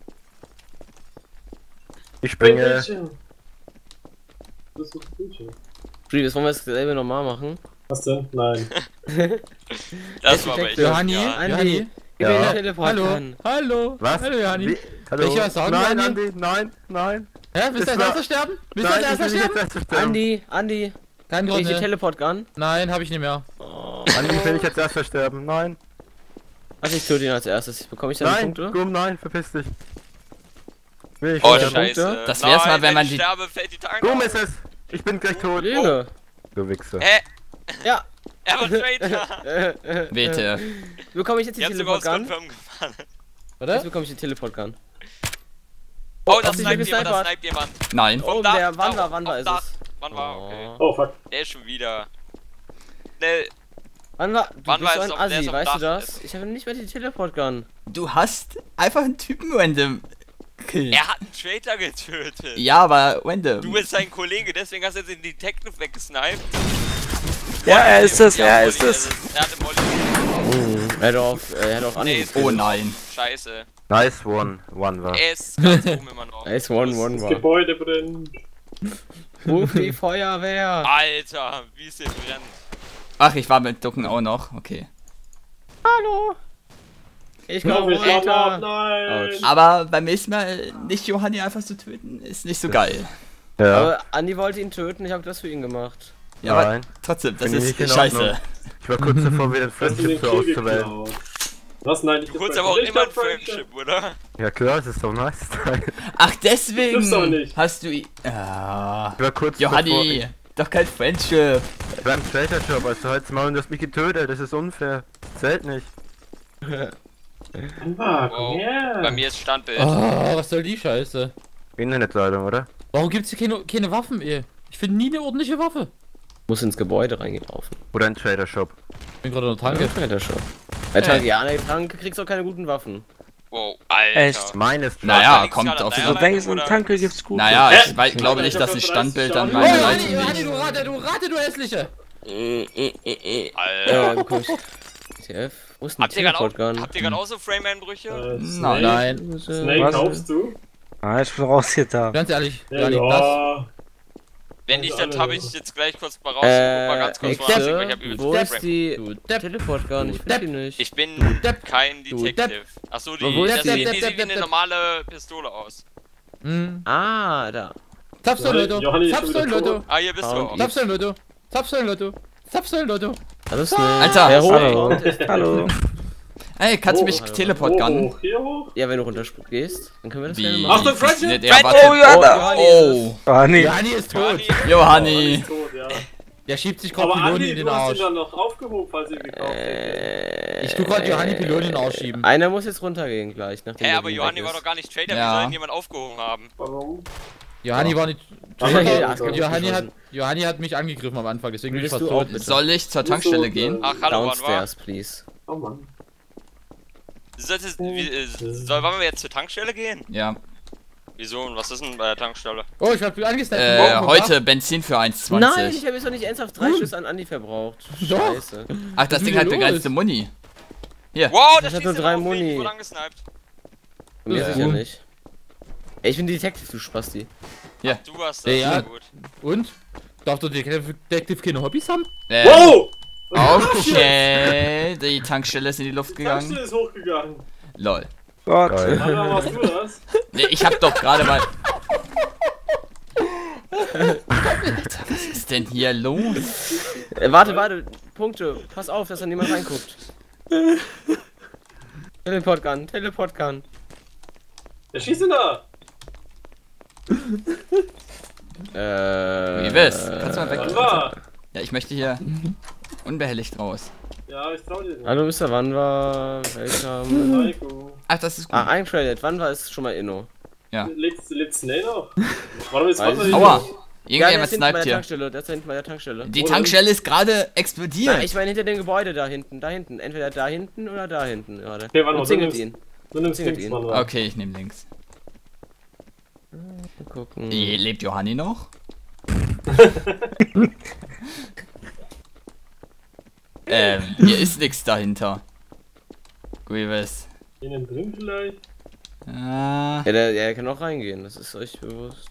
Speaker 3: Ich springe.
Speaker 7: Bildschirm. Das ist ein Bildschirm.
Speaker 2: Jetzt wollen wir dasselbe nochmal machen.
Speaker 7: Was denn? Nein.
Speaker 1: Das war aber echt.
Speaker 4: Johanni,
Speaker 1: Ja.
Speaker 2: Andi,
Speaker 4: Johanni.
Speaker 2: gib mir
Speaker 3: Ja.
Speaker 2: den Teleport
Speaker 4: Hallo.
Speaker 2: an.
Speaker 4: Hallo.
Speaker 3: Was?
Speaker 4: Hallo, Johanni.
Speaker 3: Wie? Hallo?
Speaker 4: Soll ich was sagen,
Speaker 3: Nein,
Speaker 4: Andi?
Speaker 3: Andi, nein.
Speaker 4: Hä, willst du
Speaker 3: Das
Speaker 4: als
Speaker 3: war-
Speaker 4: erster sterben? Willst du
Speaker 3: Nein,
Speaker 4: als
Speaker 3: ich
Speaker 4: erster
Speaker 3: will nicht
Speaker 4: sterben?
Speaker 3: als erster sterben.
Speaker 2: Andi,
Speaker 4: Kein
Speaker 2: krieg ich
Speaker 4: Grund,
Speaker 2: den
Speaker 4: ne?
Speaker 2: Teleport Gun?
Speaker 4: Nein, hab ich nicht mehr.
Speaker 3: Andi, ich will nicht als erster sterben. Nein.
Speaker 2: Also ich töte ihn als erstes. Bekomme ich dann
Speaker 3: Nein,
Speaker 2: Punkte?
Speaker 3: Goom, nein, verpiss dich. Will ich
Speaker 1: Oh,
Speaker 3: sterben.
Speaker 1: scheiße.
Speaker 6: Das wär's mal,
Speaker 1: Nein,
Speaker 6: wenn man
Speaker 1: ich
Speaker 6: die-
Speaker 1: sterbe, fällt die Tank
Speaker 3: Goom
Speaker 1: auf.
Speaker 3: ist es. Ich bin gleich tot.
Speaker 2: Lüge.
Speaker 3: Du Wichser.
Speaker 1: Hä?
Speaker 2: Ja.
Speaker 1: Er war Traitor.
Speaker 6: Bitte.
Speaker 2: Bekomme ich jetzt die
Speaker 1: Jetzt sogar
Speaker 2: Teleport
Speaker 1: aus
Speaker 2: Gun?
Speaker 1: Confirm gefahren.
Speaker 2: Jetzt
Speaker 4: Oder?
Speaker 2: bekomme ich die Teleport Gun.
Speaker 1: Oh, das
Speaker 2: hast du
Speaker 1: sniped
Speaker 2: mich
Speaker 1: jemand, das
Speaker 2: gesnipert?
Speaker 1: sniped jemand.
Speaker 6: Nein.
Speaker 2: Oh,
Speaker 1: Dach,
Speaker 2: der
Speaker 1: Dach,
Speaker 2: Wanwa
Speaker 1: auf
Speaker 2: ist
Speaker 1: Dach.
Speaker 2: es.
Speaker 1: Wanwa, okay.
Speaker 7: Oh, fuck.
Speaker 1: Der ist schon wieder. Schnell.
Speaker 2: Wanwa, du
Speaker 1: Wanwa
Speaker 2: bist so
Speaker 1: ist
Speaker 2: ein
Speaker 1: auf- der ist
Speaker 2: Assi,
Speaker 1: auf
Speaker 2: weißt du
Speaker 1: Dach.
Speaker 2: das? Ich habe nicht mehr die Teleport Gun.
Speaker 6: Du hast einfach einen Typen random gekillt.
Speaker 1: Er hat einen Traitor getötet.
Speaker 6: Ja, aber random.
Speaker 1: Du bist sein Kollege, deswegen hast du jetzt den Detective weggesniped.
Speaker 5: Ja, er ist es,
Speaker 1: Ja,
Speaker 5: er
Speaker 1: Molly
Speaker 5: ist es.
Speaker 1: Er hatte Molly.
Speaker 2: Er hat auch
Speaker 1: Nee,
Speaker 2: Andi.
Speaker 6: Oh nein.
Speaker 1: Scheiße.
Speaker 3: Nice one war.
Speaker 1: Er ist ganz oben immer noch.
Speaker 2: Ace 1-1
Speaker 7: Das
Speaker 2: war.
Speaker 7: Gebäude brennt.
Speaker 2: Ruf die Feuerwehr.
Speaker 1: Alter, wie es hier brennt.
Speaker 6: Ach, ich war mit Ducken auch noch. Okay.
Speaker 2: Hallo. Ich
Speaker 7: Ja,
Speaker 2: komme
Speaker 7: wir sterben ab,
Speaker 2: runter.
Speaker 7: nein.
Speaker 2: Autsch.
Speaker 6: Aber beim nächsten Mal nicht Johanni einfach zu töten, ist nicht so geil.
Speaker 3: Ja.
Speaker 2: Aber Andi wollte ihn töten, ich habe das für ihn gemacht.
Speaker 6: Ja, aber
Speaker 3: Nein.
Speaker 6: trotzdem, das
Speaker 3: Finde ich
Speaker 6: ist
Speaker 3: nicht in
Speaker 6: scheiße.
Speaker 3: Ordnung. Ich war kurz davor, wieder ein
Speaker 7: Hast du den
Speaker 3: Friendship so
Speaker 7: Kill
Speaker 3: auszuwählen.
Speaker 7: geklaut? Was? Nein, ich
Speaker 1: Du holst aber auch immer ein Friendship, oder?
Speaker 3: Ja klar, das ist doch nice.
Speaker 6: Ach,
Speaker 7: Gibt's doch
Speaker 6: deswegen
Speaker 7: nicht.
Speaker 6: hast du ihn. Ah.
Speaker 3: Ich war kurz
Speaker 6: Johanni, doch kein Friendship.
Speaker 3: Ich war im Traitor-Shop, also halt's Maul und du hast mich getötet, das ist unfair. Das zählt nicht.
Speaker 7: Ah, komm
Speaker 1: Wow.
Speaker 7: her.
Speaker 1: Bei mir ist Standbild.
Speaker 4: Oh, was soll die Scheiße?
Speaker 3: Internetleitung, oder?
Speaker 4: Warum gibt's hier keine Waffen, ey? Ich finde nie eine ordentliche Waffe.
Speaker 2: Muss ins Gebäude reingelaufen.
Speaker 3: Oder ein Trader-Shop.
Speaker 4: Ich bin gerade in der Tanke.
Speaker 2: Tanke schon. Bei Tanke, ja, in der Tanke kriegst du auch keine guten Waffen.
Speaker 1: Wow, Alter.
Speaker 5: Echt?
Speaker 3: Meines
Speaker 6: Naja,
Speaker 1: liegt's
Speaker 6: kommt
Speaker 1: gerade
Speaker 6: auf
Speaker 1: an
Speaker 6: die.
Speaker 1: der
Speaker 5: Du denkst, in
Speaker 1: Oder-
Speaker 5: Tanke gibt's gut.
Speaker 6: Naja,
Speaker 7: Hä?
Speaker 6: ich glaube nicht, dass ein
Speaker 7: Ich hab
Speaker 6: Standbild an
Speaker 7: Oh,
Speaker 4: Oh,
Speaker 6: meine
Speaker 4: Johanni,
Speaker 6: Leitung
Speaker 4: Johanni,
Speaker 6: liegt.
Speaker 4: du Rate, du Hässliche!
Speaker 1: Alter.
Speaker 2: Bekomm ich. TF? Wo ist denn
Speaker 1: Habt
Speaker 2: die
Speaker 1: ihr gerade
Speaker 2: Teleport Gun?
Speaker 1: auch so Frame-Einbrüche?
Speaker 6: Nein.
Speaker 4: Nein.
Speaker 7: Snake
Speaker 5: Was?
Speaker 7: kaufst du?
Speaker 5: Ah, ich bin raus hier da.
Speaker 4: Ganz ehrlich,
Speaker 7: Ja,
Speaker 4: Johanni, das.
Speaker 7: ja.
Speaker 1: Wenn nicht, dann
Speaker 7: alle-
Speaker 1: habe ich jetzt gleich kurz mal raus. Guck mal ganz kurz woanders hin, weil ich hab
Speaker 2: Exe,
Speaker 1: übelst
Speaker 2: wo
Speaker 1: viel
Speaker 2: ist
Speaker 1: Frame.
Speaker 2: die
Speaker 4: Du Depp.
Speaker 2: Teleport Gun? Ich finde die nicht.
Speaker 1: Ich bin
Speaker 4: Depp.
Speaker 1: kein
Speaker 4: Du
Speaker 1: Detective. Achso, die,
Speaker 2: Wo ist
Speaker 1: das
Speaker 2: die?
Speaker 1: sieht, die
Speaker 4: Depp,
Speaker 1: sieht
Speaker 4: Depp,
Speaker 1: wie eine
Speaker 4: Depp.
Speaker 1: normale Pistole aus.
Speaker 4: Hm.
Speaker 2: Ah, da.
Speaker 4: Zapfsäulen-Lotto.
Speaker 7: Johanni ist schon wieder
Speaker 4: Zapfsäulen-Lotto.
Speaker 1: Ah, hier bist du auch.
Speaker 4: Zapfsäulen-Lotto. Zapfsäulen-Lotto. Zapfsäulen-Lotto.
Speaker 2: Hallo Snake.
Speaker 6: Alter.
Speaker 2: Wer hoch
Speaker 5: Hallo.
Speaker 2: kommt.
Speaker 5: Hallo.
Speaker 6: Ey, kannst du
Speaker 7: Oh,
Speaker 6: mich
Speaker 2: hallo.
Speaker 6: Teleport gunnen?
Speaker 7: Hoch, hier hoch.
Speaker 2: Ja, wenn du runter gehst, dann können wir das gerne
Speaker 6: Wie?
Speaker 2: machen.
Speaker 7: Achtung, Friendship!
Speaker 6: funktioniert der?
Speaker 1: Friendship!
Speaker 6: Warte.
Speaker 5: Johanna.
Speaker 6: Oh,
Speaker 5: Ah, nee.
Speaker 4: Johanni ist tot.
Speaker 1: Johanni.
Speaker 6: Johanni.
Speaker 7: Ist tot, ja.
Speaker 4: Der schiebt sich
Speaker 7: Aber
Speaker 4: Kopfmelonen
Speaker 7: Andi,
Speaker 4: in den
Speaker 7: du hast ihn
Speaker 4: Arsch.
Speaker 7: dann noch aufgehoben, falls ihr ihn gekauft hättet.
Speaker 4: Ich tu grad Johanni Pilonin ausschieben.
Speaker 2: Einer muss jetzt runtergehen gleich. Nachdem
Speaker 1: Hä,
Speaker 2: der
Speaker 1: aber
Speaker 2: Wien
Speaker 1: Johanni
Speaker 2: weg
Speaker 1: war
Speaker 2: ist.
Speaker 1: doch gar nicht Trader,
Speaker 6: Ja.
Speaker 1: wie soll ihn jemand aufgehoben haben?
Speaker 7: Warum?
Speaker 4: Johanni war nicht.
Speaker 7: Ja,
Speaker 4: Johanni hat mich angegriffen am Anfang, deswegen bin ich
Speaker 2: Willst
Speaker 4: fast
Speaker 2: du auch
Speaker 4: tot.
Speaker 2: bitte?
Speaker 6: Soll ich zur Tankstelle gehen?
Speaker 1: Ach, hallo, wann war?
Speaker 2: Downstairs, please.
Speaker 7: Oh Mann.
Speaker 1: Wollen wir jetzt zur Tankstelle gehen?
Speaker 6: Ja.
Speaker 1: Wieso? Und was ist denn bei der Tankstelle?
Speaker 4: Oh, ich hab angesnappt.
Speaker 6: Heute Benzin für 1,20.
Speaker 2: Nein, ich habe jetzt noch nicht ernsthaft 3 Schuss an Andi verbraucht.
Speaker 4: Doch.
Speaker 2: Scheiße.
Speaker 6: Ach, das
Speaker 4: Was
Speaker 6: Ding
Speaker 4: ist
Speaker 6: hat
Speaker 4: denn
Speaker 6: begrenzte
Speaker 4: los?
Speaker 6: Muni.
Speaker 1: Wow, da
Speaker 2: Das hat
Speaker 1: schießt
Speaker 2: nur
Speaker 1: er
Speaker 2: 3
Speaker 1: auf mich,
Speaker 2: Muni.
Speaker 1: ich wurde angesniped.
Speaker 2: Mir
Speaker 4: Ja.
Speaker 2: sicher nicht. Ey, ich bin Detective, du Spasti.
Speaker 6: Ja.
Speaker 1: Du hast das,
Speaker 4: Ja.
Speaker 1: sehr gut.
Speaker 4: Und? Darf der Detective keine Hobbys haben?
Speaker 7: Wow!
Speaker 6: Okay, die Tankstelle ist in die Luft gegangen.
Speaker 7: Tankstelle ist hochgegangen.
Speaker 6: Lol.
Speaker 5: Gott.
Speaker 3: Geil.
Speaker 7: Alter, warst du das?
Speaker 6: Nee, ich hab doch gerade mal... Alter, was ist denn hier los?
Speaker 2: Warte, Punkte. Pass auf, dass da niemand reinguckt. Teleport-Gun.
Speaker 7: Wer schießt denn da?
Speaker 6: Wie bist? Kannst du mal weg?
Speaker 7: Wann war?
Speaker 6: Ja, ich möchte hier unbehelligt raus.
Speaker 7: Ja, ich trau dir nicht.
Speaker 2: Hallo Mr. Wanwa, welcome.
Speaker 7: Heiko.
Speaker 6: Ach, das ist gut.
Speaker 2: Ah, eingecredited. Wanwa ist schon mal Inno.
Speaker 7: Lebt's Snake noch? Warum ist
Speaker 2: Weiß
Speaker 7: Wasser
Speaker 2: ich
Speaker 7: hier?
Speaker 6: Aua!
Speaker 2: der
Speaker 6: Irgendjemand
Speaker 2: ist hinten bei
Speaker 6: sniped
Speaker 2: der
Speaker 6: hier.
Speaker 2: Tankstelle. Der ist da hinten bei der Tankstelle.
Speaker 6: Die Tankstelle ist gerade explodiert.
Speaker 2: Nein, ich meine hinter dem Gebäude da hinten. Entweder da hinten oder da hinten gerade.
Speaker 7: Okay, warte mal,
Speaker 2: Umzingelt
Speaker 7: du
Speaker 2: ihn.
Speaker 7: Du nimmst
Speaker 2: Zingelt
Speaker 7: links,
Speaker 2: ihn.
Speaker 7: Mann.
Speaker 6: Okay, ich nehme links.
Speaker 2: Mal gucken.
Speaker 6: Lebt Johanni noch? Hier ist nichts dahinter. Grievous.
Speaker 7: Innen drin vielleicht?
Speaker 6: Ah,
Speaker 2: Ja, der kann auch reingehen, das ist euch bewusst.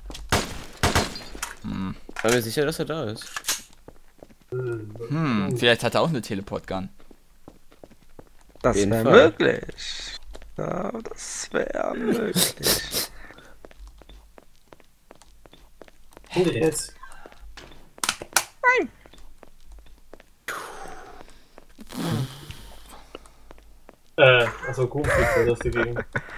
Speaker 6: hm.
Speaker 2: War mir sicher, dass er da ist.
Speaker 6: Vielleicht hat er auch eine Teleport-Gun.
Speaker 5: Das
Speaker 2: jeden
Speaker 5: wäre
Speaker 2: Fall.
Speaker 5: möglich. Ja, das wäre möglich.
Speaker 7: Und jetzt? Also gut, das dagegen.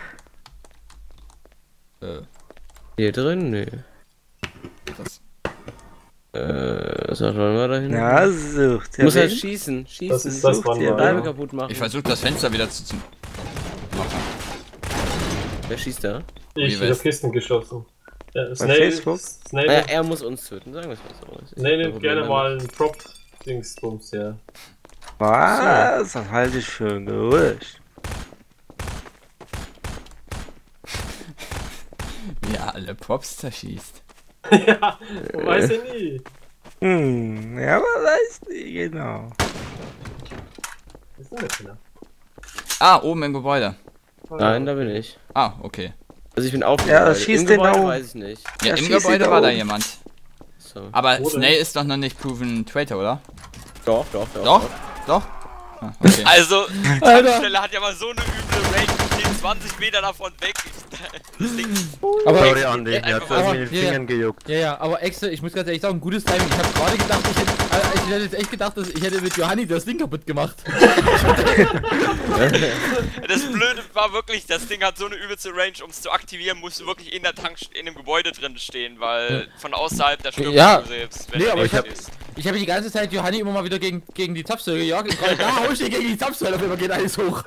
Speaker 2: Hier drin? Nee.
Speaker 6: Was?
Speaker 2: Was wollen wir da hin?
Speaker 5: Ja, sucht.
Speaker 2: Du musst halt
Speaker 5: wen?
Speaker 2: schießen.
Speaker 7: Das ist das,
Speaker 5: Sucht
Speaker 7: wann
Speaker 5: ihr
Speaker 7: war.
Speaker 2: Bleibe
Speaker 5: da?
Speaker 2: kaputt machen.
Speaker 6: Ich versuche das Fenster wieder zu
Speaker 2: Wer schießt da?
Speaker 7: Ich
Speaker 6: Wie
Speaker 7: hab Kisten geschossen. Ja,
Speaker 5: Facebook?
Speaker 7: Snail,
Speaker 2: Naja, er muss uns töten, sagen wir es mal so. Das ist
Speaker 7: Snail
Speaker 2: kein
Speaker 7: nimmt
Speaker 2: Problem
Speaker 7: gerne
Speaker 2: damit.
Speaker 7: mal einen Prop-Dingsbums, ja.
Speaker 5: Was? Das halte ich für ein Gerücht.
Speaker 6: wie er alle Props zerschießt.
Speaker 7: Ja, man weiß ja nie.
Speaker 5: Ja, aber weiß nicht genau.
Speaker 7: Was ist denn das denn?
Speaker 6: Ah, oben im Gebäude.
Speaker 2: Nein, da bin ich.
Speaker 6: Ah, okay.
Speaker 2: Also ich bin auf dem
Speaker 5: Ja,
Speaker 2: Gebäude.
Speaker 5: schieß
Speaker 2: Im
Speaker 5: den da
Speaker 2: Gebäude
Speaker 5: oben.
Speaker 2: weiß ich nicht.
Speaker 6: Ja,
Speaker 5: Ja,
Speaker 6: im
Speaker 5: schieß
Speaker 6: Gebäude
Speaker 5: ihn
Speaker 6: war da
Speaker 5: oben.
Speaker 6: jemand.
Speaker 2: So.
Speaker 6: Aber
Speaker 7: Wo denn?
Speaker 6: Snail ist doch noch nicht proven Traitor, oder?
Speaker 2: Doch.
Speaker 6: Doch? Doch? Ah, okay.
Speaker 1: Also, die Tankstelle hat ja mal so eine üble Range, ich stehe 20 Meter davon weg. Das Ding
Speaker 4: Aber
Speaker 3: Sorry, Andi, er hat
Speaker 1: einfach
Speaker 3: mir
Speaker 4: mal-
Speaker 3: in den
Speaker 4: ja, ja.
Speaker 3: Fingern gejuckt.
Speaker 4: Ja, aber Exe, ich muss ganz ehrlich sagen, gutes Timing. Ich habe gerade gedacht, ich hätte jetzt echt gedacht, dass ich hätte mit Johanni das Ding kaputt gemacht.
Speaker 1: Das Blöde war wirklich, das Ding hat so eine übelste Range, um es zu aktivieren, musst du wirklich in der in dem Gebäude drin stehen, weil von außerhalb der Sturm
Speaker 4: Ja.
Speaker 1: du selbst, wenn
Speaker 4: Nee,
Speaker 1: du
Speaker 4: aber
Speaker 1: nicht
Speaker 4: ich hab-
Speaker 1: stehst.
Speaker 4: Ich habe die ganze Zeit Johanni immer mal wieder gegen die Zapfsäule gejagt und gerade da hau ich ihn gegen die Zapfsäule, auf einmal geht alles hoch.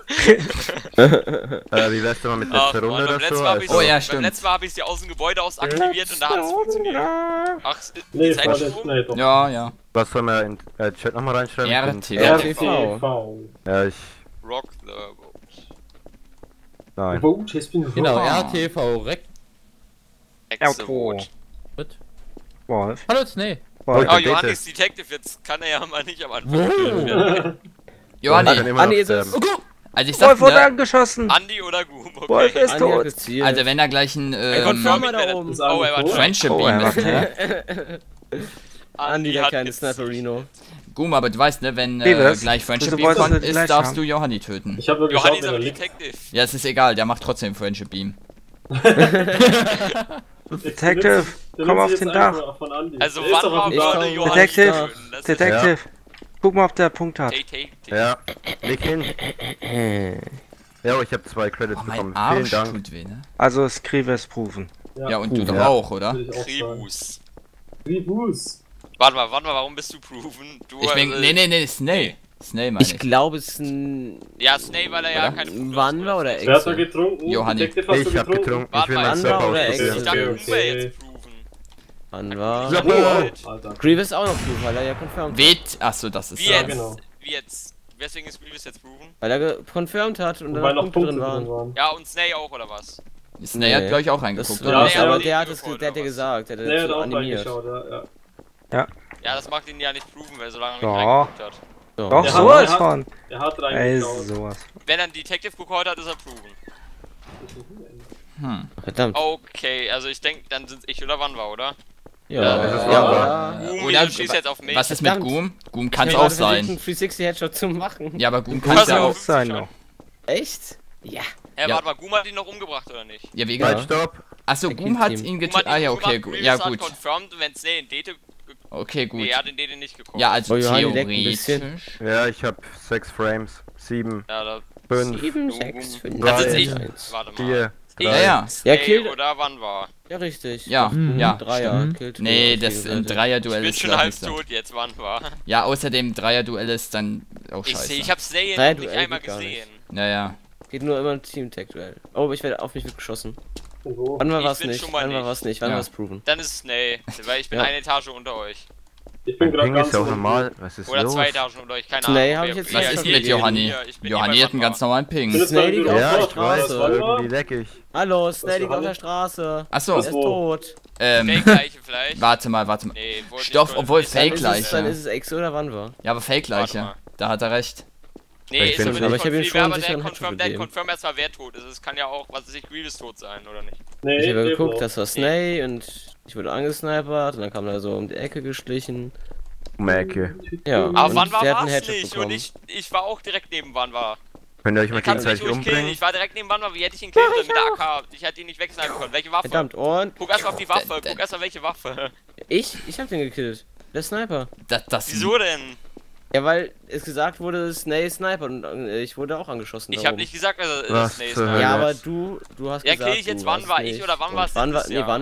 Speaker 3: Wie wär's denn mal mit
Speaker 1: Ach,
Speaker 3: letzter Runde
Speaker 1: Mann, beim
Speaker 3: oder
Speaker 1: letzten
Speaker 3: so?
Speaker 1: Mal habe ich
Speaker 6: Oh ja,
Speaker 1: beim
Speaker 6: stimmt.
Speaker 1: letzten Mal habe ich sie aus dem Gebäude aus aktiviert und da hat es funktioniert. Ach,
Speaker 7: Nee,
Speaker 1: die Zeit
Speaker 7: war
Speaker 1: ist
Speaker 7: der
Speaker 1: rum.
Speaker 7: Snail doch.
Speaker 6: Ja, ja.
Speaker 3: Was soll man in Chat nochmal reinschreiben?
Speaker 6: RT.
Speaker 2: RTV.
Speaker 7: TV.
Speaker 3: Ja, ich...
Speaker 1: Rock the boat.
Speaker 3: Nein.
Speaker 7: Vote has been
Speaker 4: Genau,
Speaker 7: rocked.
Speaker 4: RTV, Rec.
Speaker 1: Exe Vote.
Speaker 5: Wolf.
Speaker 4: Hallo, Snake.
Speaker 3: Oh, ich
Speaker 1: Oh,
Speaker 3: bin
Speaker 1: Johannes Detective, jetzt kann er ja mal nicht am Anfang.
Speaker 4: Wow.
Speaker 6: Johanni,
Speaker 3: Dann immer
Speaker 2: Andi
Speaker 3: noch
Speaker 2: ist es.
Speaker 3: sterben.
Speaker 6: also ich
Speaker 5: Wolf
Speaker 6: sag,
Speaker 5: wurde
Speaker 6: ne,
Speaker 5: angeschossen.
Speaker 1: Andi oder Goom, okay.
Speaker 5: Wolf ist
Speaker 2: Andi hat
Speaker 5: tot.
Speaker 2: gezielt.
Speaker 6: also wenn er gleich ein
Speaker 2: Confirm
Speaker 1: Mit
Speaker 2: da
Speaker 1: der-
Speaker 2: oben.
Speaker 7: Ist
Speaker 1: Oh, er war
Speaker 7: tot?
Speaker 6: Friendship
Speaker 5: Oh,
Speaker 6: Beam
Speaker 5: er
Speaker 6: ist, ne?
Speaker 2: Andi, der
Speaker 1: hat
Speaker 2: kleine
Speaker 1: gezielt.
Speaker 2: Snapperino.
Speaker 6: Goom, aber du weißt, ne, wenn
Speaker 5: Beavis,
Speaker 6: gleich Friendship
Speaker 5: du
Speaker 6: Beam
Speaker 5: wolltest
Speaker 6: kommt,
Speaker 5: es gleich
Speaker 6: darfst
Speaker 5: haben.
Speaker 6: du Johanni töten.
Speaker 7: Ich habe nur
Speaker 1: Johanni
Speaker 7: geschaut,
Speaker 1: ist
Speaker 7: wenn
Speaker 1: aber
Speaker 7: er liegt.
Speaker 1: Detective.
Speaker 6: Ja, es ist egal, der macht trotzdem Friendship Beam.
Speaker 5: Detective,
Speaker 7: Der
Speaker 5: komm
Speaker 7: nimmt
Speaker 5: auf
Speaker 7: sich
Speaker 5: den
Speaker 7: jetzt
Speaker 5: Dach.
Speaker 7: einfach Von Andi.
Speaker 1: Also
Speaker 7: Der ist
Speaker 1: wann
Speaker 7: doch auf
Speaker 1: war
Speaker 7: dem
Speaker 2: ich
Speaker 7: Dach.
Speaker 2: komm-
Speaker 1: würde Johanni
Speaker 5: Detective,
Speaker 1: töten? Das ist-
Speaker 5: Detective, guck mal, ob der Punkt hat.
Speaker 1: Take.
Speaker 3: Ja, leg hin. Ja, ich habe 2 Credits
Speaker 6: Oh, mein
Speaker 3: bekommen. Vielen
Speaker 6: Arsch
Speaker 3: Dank.
Speaker 6: tut weh, ne?
Speaker 5: Also ist Krives proven.
Speaker 6: Ja, und du doch
Speaker 3: Ja.
Speaker 6: auch, oder?
Speaker 7: Würde ich auch sagen.
Speaker 1: Tribus.
Speaker 7: Tribus.
Speaker 1: Warte mal, warum bist du proven? Du,
Speaker 6: Ich bin, nee, Snail. Snake meine
Speaker 2: Ich
Speaker 6: ich.
Speaker 2: glaube, es ist ein
Speaker 1: Ja, Snake, weil er ja
Speaker 6: Oder?
Speaker 1: kein
Speaker 2: Wann war oder
Speaker 7: Wer hat da
Speaker 2: Exe?
Speaker 7: getrunken?
Speaker 6: Johanni.
Speaker 7: Detective, hast du
Speaker 3: Ich hab getrunken. Ich
Speaker 1: Warte
Speaker 3: will
Speaker 1: mal,
Speaker 3: mein
Speaker 2: Wann
Speaker 3: Server
Speaker 2: war oder
Speaker 1: Ich
Speaker 2: Exe?
Speaker 3: ausprobieren.
Speaker 1: dachte,
Speaker 7: okay,
Speaker 1: du wäre
Speaker 7: okay.
Speaker 1: jetzt proven.
Speaker 2: Wann war?
Speaker 1: Ja,
Speaker 7: Oh, Alter.
Speaker 2: Grievous auch noch prüfen, weil er ja confirmed hat.
Speaker 6: Wet. Achso, das ist
Speaker 1: Wie
Speaker 7: Ja,
Speaker 1: jetzt?
Speaker 7: genau.
Speaker 1: Wie jetzt? Weswegen ist Grievous jetzt proven?
Speaker 2: Weil er confirmed hat und
Speaker 7: Wobei
Speaker 2: da
Speaker 7: noch
Speaker 2: Punkte drin waren.
Speaker 1: Ja, und Snake auch, oder was?
Speaker 6: Snake hat, glaube ich, auch
Speaker 2: Das
Speaker 6: reingeguckt.
Speaker 2: war
Speaker 7: Ja,
Speaker 2: nicht,
Speaker 7: ja,
Speaker 2: aber
Speaker 1: ja,
Speaker 2: der hat
Speaker 1: die
Speaker 2: es,
Speaker 1: Info
Speaker 2: der hat ja
Speaker 1: oder was?
Speaker 2: gesagt, der hat
Speaker 7: Nee, hat
Speaker 2: dazu
Speaker 7: auch
Speaker 2: animiert.
Speaker 7: reingeschaut, ja.
Speaker 1: Ja, das macht ihn ja nicht proven, weil solange er
Speaker 5: Ja.
Speaker 1: nicht reingeguckt hat.
Speaker 2: So.
Speaker 5: Doch,
Speaker 7: Der
Speaker 5: sowas
Speaker 7: hat-
Speaker 5: von.
Speaker 7: Er hat
Speaker 5: Ey,
Speaker 7: reingeschaut.
Speaker 5: sowas.
Speaker 1: Wenn er einen Detective geholt hat, ist er proven.
Speaker 2: Verdammt.
Speaker 1: Okay, also ich denke, dann sind ich oder wann war, oder?
Speaker 2: Ja,
Speaker 3: das ist
Speaker 2: ja,
Speaker 3: wahr.
Speaker 2: oder?
Speaker 1: Oder du schießt jetzt auf mich.
Speaker 6: Was ist mit
Speaker 2: Verdammt.
Speaker 6: Goom? Goom kann es
Speaker 2: Ich
Speaker 6: auch
Speaker 2: hab gerade versucht,
Speaker 6: sein.
Speaker 2: einen 360 Headshot zu machen.
Speaker 6: Ja, aber Goom
Speaker 1: Kann
Speaker 6: kann es
Speaker 1: ja
Speaker 6: ja
Speaker 1: auch
Speaker 6: auch.
Speaker 5: Auch sein
Speaker 1: schon.
Speaker 5: noch.
Speaker 2: Echt? Ja.
Speaker 1: Hä,
Speaker 6: Ja.
Speaker 1: warte mal, Goom hat ihn noch umgebracht, oder nicht?
Speaker 6: Ja, wegen.
Speaker 3: Halt, stopp.
Speaker 6: Achso,
Speaker 2: Der
Speaker 6: Goom hat
Speaker 2: Kill-Team.
Speaker 6: ihn
Speaker 1: Goom
Speaker 6: getötet.
Speaker 1: hat
Speaker 6: Ah
Speaker 1: ihn
Speaker 6: ja, okay,
Speaker 1: umgebracht,
Speaker 6: gut.
Speaker 1: Grievous
Speaker 6: Ja,
Speaker 1: hat
Speaker 6: gut.
Speaker 1: confirmed, wenn Snake in Dete...
Speaker 6: Okay, gut.
Speaker 1: Nee, er hat in Dete nicht gekommen.
Speaker 6: Ja, also
Speaker 2: Oh, Johanni leckt ein bisschen.
Speaker 6: theoretisch.
Speaker 3: Ja, ich hab 6 Frames. 7,
Speaker 1: Ja, da...
Speaker 3: 5,
Speaker 2: 7,
Speaker 1: Boom,
Speaker 2: 6,
Speaker 1: boom.
Speaker 2: 5,
Speaker 3: Drei,
Speaker 1: Das ist ich.
Speaker 2: 1.
Speaker 1: Warte mal.
Speaker 3: 4,
Speaker 1: Ich,
Speaker 6: Ja, ja.
Speaker 1: Snake
Speaker 2: Ja, kill-
Speaker 1: oder wann war?
Speaker 2: Ja, richtig.
Speaker 6: Ja, ja.
Speaker 2: Dreier.
Speaker 4: stimmt.
Speaker 2: Killt
Speaker 6: Nee,
Speaker 2: die
Speaker 6: das ein
Speaker 2: Seite.
Speaker 1: Ich
Speaker 6: Dreier-Duell
Speaker 1: bin
Speaker 6: ist
Speaker 1: schon
Speaker 6: glaub
Speaker 1: halb
Speaker 6: ich so.
Speaker 1: tot jetzt, wann war?
Speaker 6: Ja, außerdem Dreier-Duell ist dann auch
Speaker 1: Ich
Speaker 6: scheiße.
Speaker 1: sehe, ich hab Snake
Speaker 2: Nein,
Speaker 1: noch nicht
Speaker 2: Duell
Speaker 1: einmal
Speaker 2: geht gar
Speaker 1: gesehen.
Speaker 6: Naja.
Speaker 2: Geht nur immer ein Team-Tag-Duell. Oh, ich werde auf mich wird geschossen.
Speaker 7: Wo?
Speaker 2: Wann war
Speaker 1: Ich
Speaker 2: was
Speaker 1: bin
Speaker 2: nicht?
Speaker 1: schon mal
Speaker 2: Wann war
Speaker 1: nicht.
Speaker 2: was nicht? Wann
Speaker 6: Ja.
Speaker 2: war es proven?
Speaker 1: Dann ist es Snake, weil ich bin
Speaker 2: Ja.
Speaker 1: eine Etage unter euch.
Speaker 7: Ich bin
Speaker 3: Mein
Speaker 7: gerade
Speaker 3: Ping
Speaker 7: ganz
Speaker 3: ist ja auch
Speaker 7: unten.
Speaker 3: normal. Was ist
Speaker 1: Oder
Speaker 3: los?
Speaker 1: 2 Etagen unter euch, keine
Speaker 2: Snake
Speaker 1: Ahnung.
Speaker 2: hab
Speaker 1: wer-
Speaker 2: ich jetzt
Speaker 1: wer-
Speaker 6: Was
Speaker 2: Ja,
Speaker 6: ist
Speaker 2: schon
Speaker 6: mit
Speaker 2: wieder
Speaker 6: Johanni?
Speaker 1: hier, ich bin
Speaker 6: Johanni
Speaker 1: hier
Speaker 6: hat einen
Speaker 1: bei
Speaker 6: ganz normalen Ping.
Speaker 7: Bin jetzt
Speaker 2: Snake
Speaker 7: mal
Speaker 2: liegt
Speaker 7: wieder
Speaker 2: auf
Speaker 3: Ja,
Speaker 2: der
Speaker 3: ich weiß,
Speaker 2: Straße.
Speaker 7: Wann war?
Speaker 3: irgendwie leck ich.
Speaker 2: Hallo, Snake liegt auf
Speaker 7: Johanni?
Speaker 2: der Straße.
Speaker 6: Achso,
Speaker 2: Er ist
Speaker 7: Wo?
Speaker 2: tot.
Speaker 1: Fake-Leiche vielleicht?
Speaker 6: warte mal.
Speaker 1: Nee, wurde
Speaker 6: Stopp,
Speaker 1: nicht
Speaker 6: obwohl
Speaker 1: voll-
Speaker 2: Dann
Speaker 6: Fake-Leiche.
Speaker 2: ist es Ex oder wann war?
Speaker 6: Ja, aber
Speaker 1: Warte
Speaker 6: Fake-Leiche.
Speaker 1: mal.
Speaker 6: Da hat er recht.
Speaker 1: Nee,
Speaker 3: Ich
Speaker 1: ist
Speaker 3: bin-
Speaker 1: aber
Speaker 2: aber
Speaker 1: nicht
Speaker 2: ich hab ihm
Speaker 1: confirm,
Speaker 2: schon
Speaker 1: aber
Speaker 2: sicher
Speaker 1: der
Speaker 2: einen Headshot
Speaker 1: confirm, der
Speaker 2: gegeben.
Speaker 1: confirm erstmal wer tot ist. Es kann ja auch, was weiß ich, Grievous tot sein, oder nicht?
Speaker 7: Nee,
Speaker 2: Ich habe
Speaker 7: nee,
Speaker 2: geguckt,
Speaker 7: Bro.
Speaker 2: das war Snake und ich wurde angesnipert und dann kam er so um die Ecke geschlichen.
Speaker 3: Ecke.
Speaker 2: Ja,
Speaker 1: Aber
Speaker 2: und
Speaker 1: wann war
Speaker 2: der hat einen
Speaker 1: was
Speaker 2: Headshot
Speaker 1: nicht? Und
Speaker 2: bekommen.
Speaker 1: ich war auch direkt neben wann war.
Speaker 3: Könnt ihr euch mal
Speaker 1: Ich kann mich
Speaker 3: gegenseitig
Speaker 1: ruhig killen.
Speaker 3: umbringen?
Speaker 1: Ich war direkt neben wann war. Wie hätte ich ihn killen sollen mit der AK? Ich hätte ihn nicht wegsnipen können. Welche Waffe?
Speaker 2: Verdammt, und
Speaker 1: Guck erst mal auf die Waffe.
Speaker 6: Da-
Speaker 1: Guck erst mal welche Waffe.
Speaker 2: ich hab den gekillt. Der Sniper.
Speaker 6: Das
Speaker 1: Wieso denn?
Speaker 2: Ja, weil es gesagt wurde, Snake Sniper und ich wurde auch angeschossen.
Speaker 1: Ich
Speaker 2: da
Speaker 1: habe
Speaker 2: oben.
Speaker 1: nicht gesagt, dass er
Speaker 3: Was
Speaker 1: Snake
Speaker 3: zur
Speaker 1: ist.
Speaker 3: Hölle?
Speaker 2: Ja, aber du hast
Speaker 1: Ja,
Speaker 2: gesagt.
Speaker 1: kill ich jetzt,
Speaker 2: du
Speaker 1: wann
Speaker 2: warst
Speaker 1: war ich
Speaker 2: nicht.
Speaker 1: oder wann
Speaker 2: Und
Speaker 1: war es
Speaker 2: wann war,
Speaker 1: letztes
Speaker 2: nee,
Speaker 1: Jahr?
Speaker 2: wann?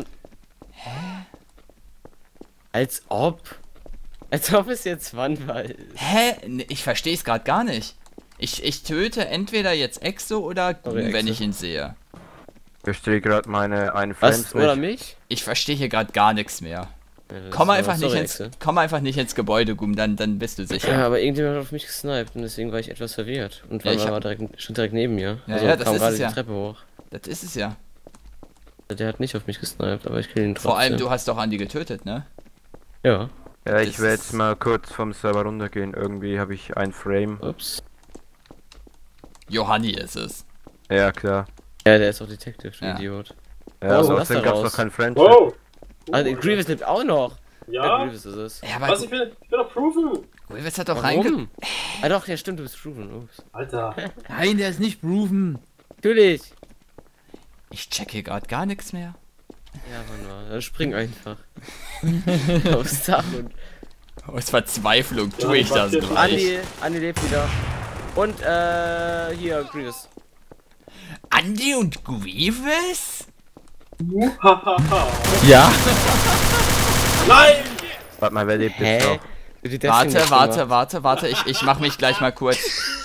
Speaker 2: Als ob. Als ob es jetzt wann war.
Speaker 6: Hä? Nee, ich verstehe es gerade gar nicht. Ich töte entweder jetzt Exo oder Goom,
Speaker 2: Exo.
Speaker 6: wenn ich ihn sehe.
Speaker 3: Ich verstehe gerade meine einen
Speaker 2: Was?
Speaker 3: Frames
Speaker 2: Oder
Speaker 3: nicht.
Speaker 2: mich?
Speaker 6: Ich verstehe hier gerade gar nichts mehr.
Speaker 2: Ja, das
Speaker 6: Komm
Speaker 2: war-
Speaker 6: einfach,
Speaker 2: sorry,
Speaker 6: nicht
Speaker 2: Exe.
Speaker 6: komm einfach nicht ins Gebäude, Goom, dann bist du sicher.
Speaker 2: Ja, aber irgendjemand hat auf mich gesniped und deswegen war ich etwas verwirrt. Und
Speaker 6: Ja,
Speaker 2: Wann
Speaker 6: ich hab-
Speaker 2: war direkt, stand direkt neben mir.
Speaker 6: Ja,
Speaker 2: Also
Speaker 6: ja, das
Speaker 2: kam
Speaker 6: ist
Speaker 2: gerade
Speaker 6: es
Speaker 2: die
Speaker 6: ja.
Speaker 2: Treppe hoch.
Speaker 6: Das ist es ja.
Speaker 2: Der hat nicht auf mich gesniped, aber ich kill ihn trotzdem.
Speaker 6: Vor allem, du hast doch Andi getötet, ne?
Speaker 2: Ja.
Speaker 3: Ja, ich
Speaker 6: Das
Speaker 3: werde
Speaker 6: ist-
Speaker 3: jetzt mal kurz vom Server runtergehen. Irgendwie habe ich ein Frame.
Speaker 2: Ups.
Speaker 6: Johanni ist es.
Speaker 3: Ja, klar.
Speaker 2: Ja, der ist auch Detective, du
Speaker 6: Ja.
Speaker 2: Idiot.
Speaker 3: Ja,
Speaker 2: Oh,
Speaker 3: so
Speaker 2: lass da
Speaker 3: außerdem gab es
Speaker 2: raus.
Speaker 3: noch kein Friendship.
Speaker 7: Wow!
Speaker 2: Ah, der Grievous lebt auch noch.
Speaker 7: Ja?
Speaker 2: Grievous ist es.
Speaker 6: Ja, aber
Speaker 7: Was? Ich bin doch proven!
Speaker 6: Grievous hat doch reinge...
Speaker 2: Warum? Ah doch, ja stimmt, du bist proven. Ups.
Speaker 7: Alter.
Speaker 4: Nein, der ist nicht proven.
Speaker 2: Natürlich.
Speaker 6: Ich check hier gerade gar nichts mehr.
Speaker 2: Ja, Mann, Mann. Dann spring einfach. Aufs Dach und...
Speaker 6: Aus Verzweiflung
Speaker 7: Ja,
Speaker 6: tue ich das
Speaker 7: mach jetzt
Speaker 6: gleich.
Speaker 2: Andi lebt wieder. Und, hier, Grievous.
Speaker 6: Andi und Grievous?
Speaker 7: Muhahaha.
Speaker 4: Ja.
Speaker 7: Nein!
Speaker 3: Warte mal, wer lebt jetzt
Speaker 2: Hä?
Speaker 3: noch?
Speaker 2: Die Destiny
Speaker 6: Warte. Ich mach mich gleich mal kurz.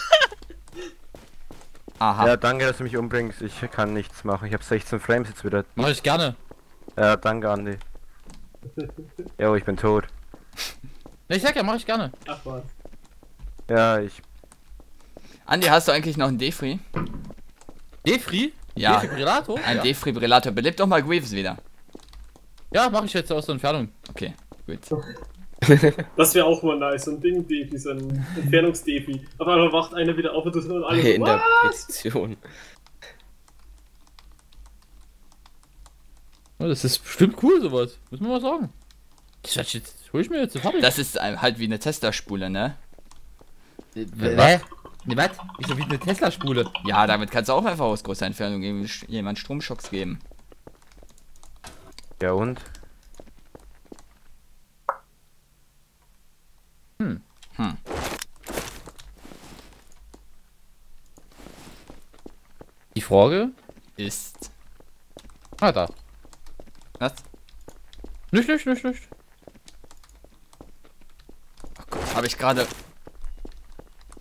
Speaker 6: Aha.
Speaker 3: Ja, danke, dass du mich umbringst. Ich kann nichts machen. Ich habe 16 Frames jetzt wieder.
Speaker 4: Mach ich gerne.
Speaker 3: Ja, danke, Andi. Jo, ich bin tot.
Speaker 4: Ne, ich sag ja, mach ich gerne.
Speaker 7: Ach was.
Speaker 3: Ja, ich.
Speaker 6: Andi, hast du eigentlich noch einen Defri?
Speaker 4: Defri?
Speaker 6: Ja.
Speaker 4: Defibrillator?
Speaker 6: Ein
Speaker 4: Ja.
Speaker 6: Defibrillator. Belebt doch mal Grievous wieder.
Speaker 4: Ja, mach ich jetzt aus der Entfernung.
Speaker 6: Okay, gut.
Speaker 7: Das wäre auch mal nice, so ein Ding-Defi, so ein Entfernungsdefi. Auf einmal wacht einer wieder auf und alle so,
Speaker 2: in der
Speaker 7: was?
Speaker 2: Petition.
Speaker 4: Ja, das ist bestimmt cool, sowas. Muss man mal sagen. Das hol ich mir jetzt, das hab ich.
Speaker 6: Das ist halt wie eine Tesla-Spule, ne?
Speaker 4: Hä? Ne, was? Wieso wie eine Tesla-Spule?
Speaker 6: Ja, damit kannst du auch einfach aus großer Entfernung irgendwie jemand Stromschocks geben.
Speaker 3: Ja, und?
Speaker 4: Die Frage?
Speaker 6: Ist.
Speaker 4: Ah, da.
Speaker 6: Was?
Speaker 4: Nicht.
Speaker 6: Oh Gott, habe ich gerade.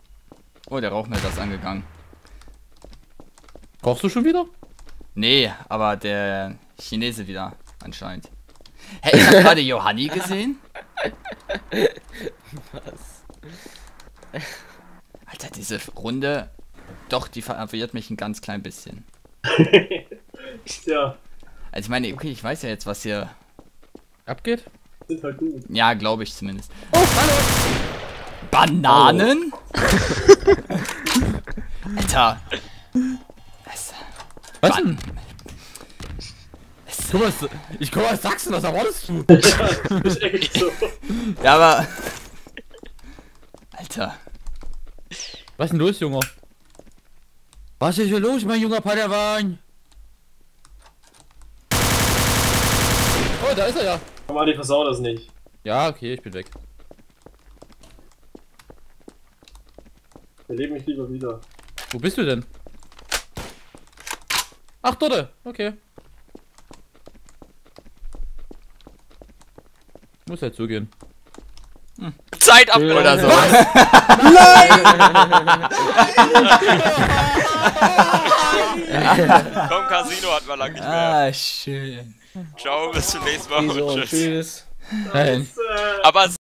Speaker 6: Oh, der Rauchmelder ist angegangen.
Speaker 4: Kochst du schon wieder?
Speaker 6: Nee, aber der Chinese wieder, anscheinend. Hey, ich hab gerade Johanni gesehen.
Speaker 2: Was?
Speaker 6: Alter, diese Runde, doch, die verwirrt mich ein ganz klein bisschen.
Speaker 7: Ja,
Speaker 6: Also ich meine, okay, ich weiß ja jetzt, was hier...
Speaker 4: Abgeht?
Speaker 7: sind halt gut.
Speaker 6: Ja, glaube ich zumindest. Oh, hallo! Bananen? Alter.
Speaker 4: Was denn? Guck mal, ich komme aus Sachsen, was erwartest du?
Speaker 7: Ja, ist echt so.
Speaker 6: Ja, aber... Alter.
Speaker 4: Was ist denn los, Junge? Was ist hier los, mein junger Padawan? Oh, da ist er ja.
Speaker 7: Aber die versaut das nicht.
Speaker 4: Ja, okay, ich bin weg.
Speaker 7: Wir leben mich lieber wieder.
Speaker 4: Wo bist du denn? Ach, dort. Okay. Muss halt zugehen.
Speaker 1: Zeit abgelaufen.
Speaker 6: Oder so.
Speaker 1: Komm, Casino hatten wir lang nicht mehr.
Speaker 6: Ah, schön.
Speaker 1: Ciao, bis zum nächsten Mal.
Speaker 2: Wieso?
Speaker 1: Und tschüss.
Speaker 2: Tschüss.
Speaker 4: Nein.
Speaker 1: Aber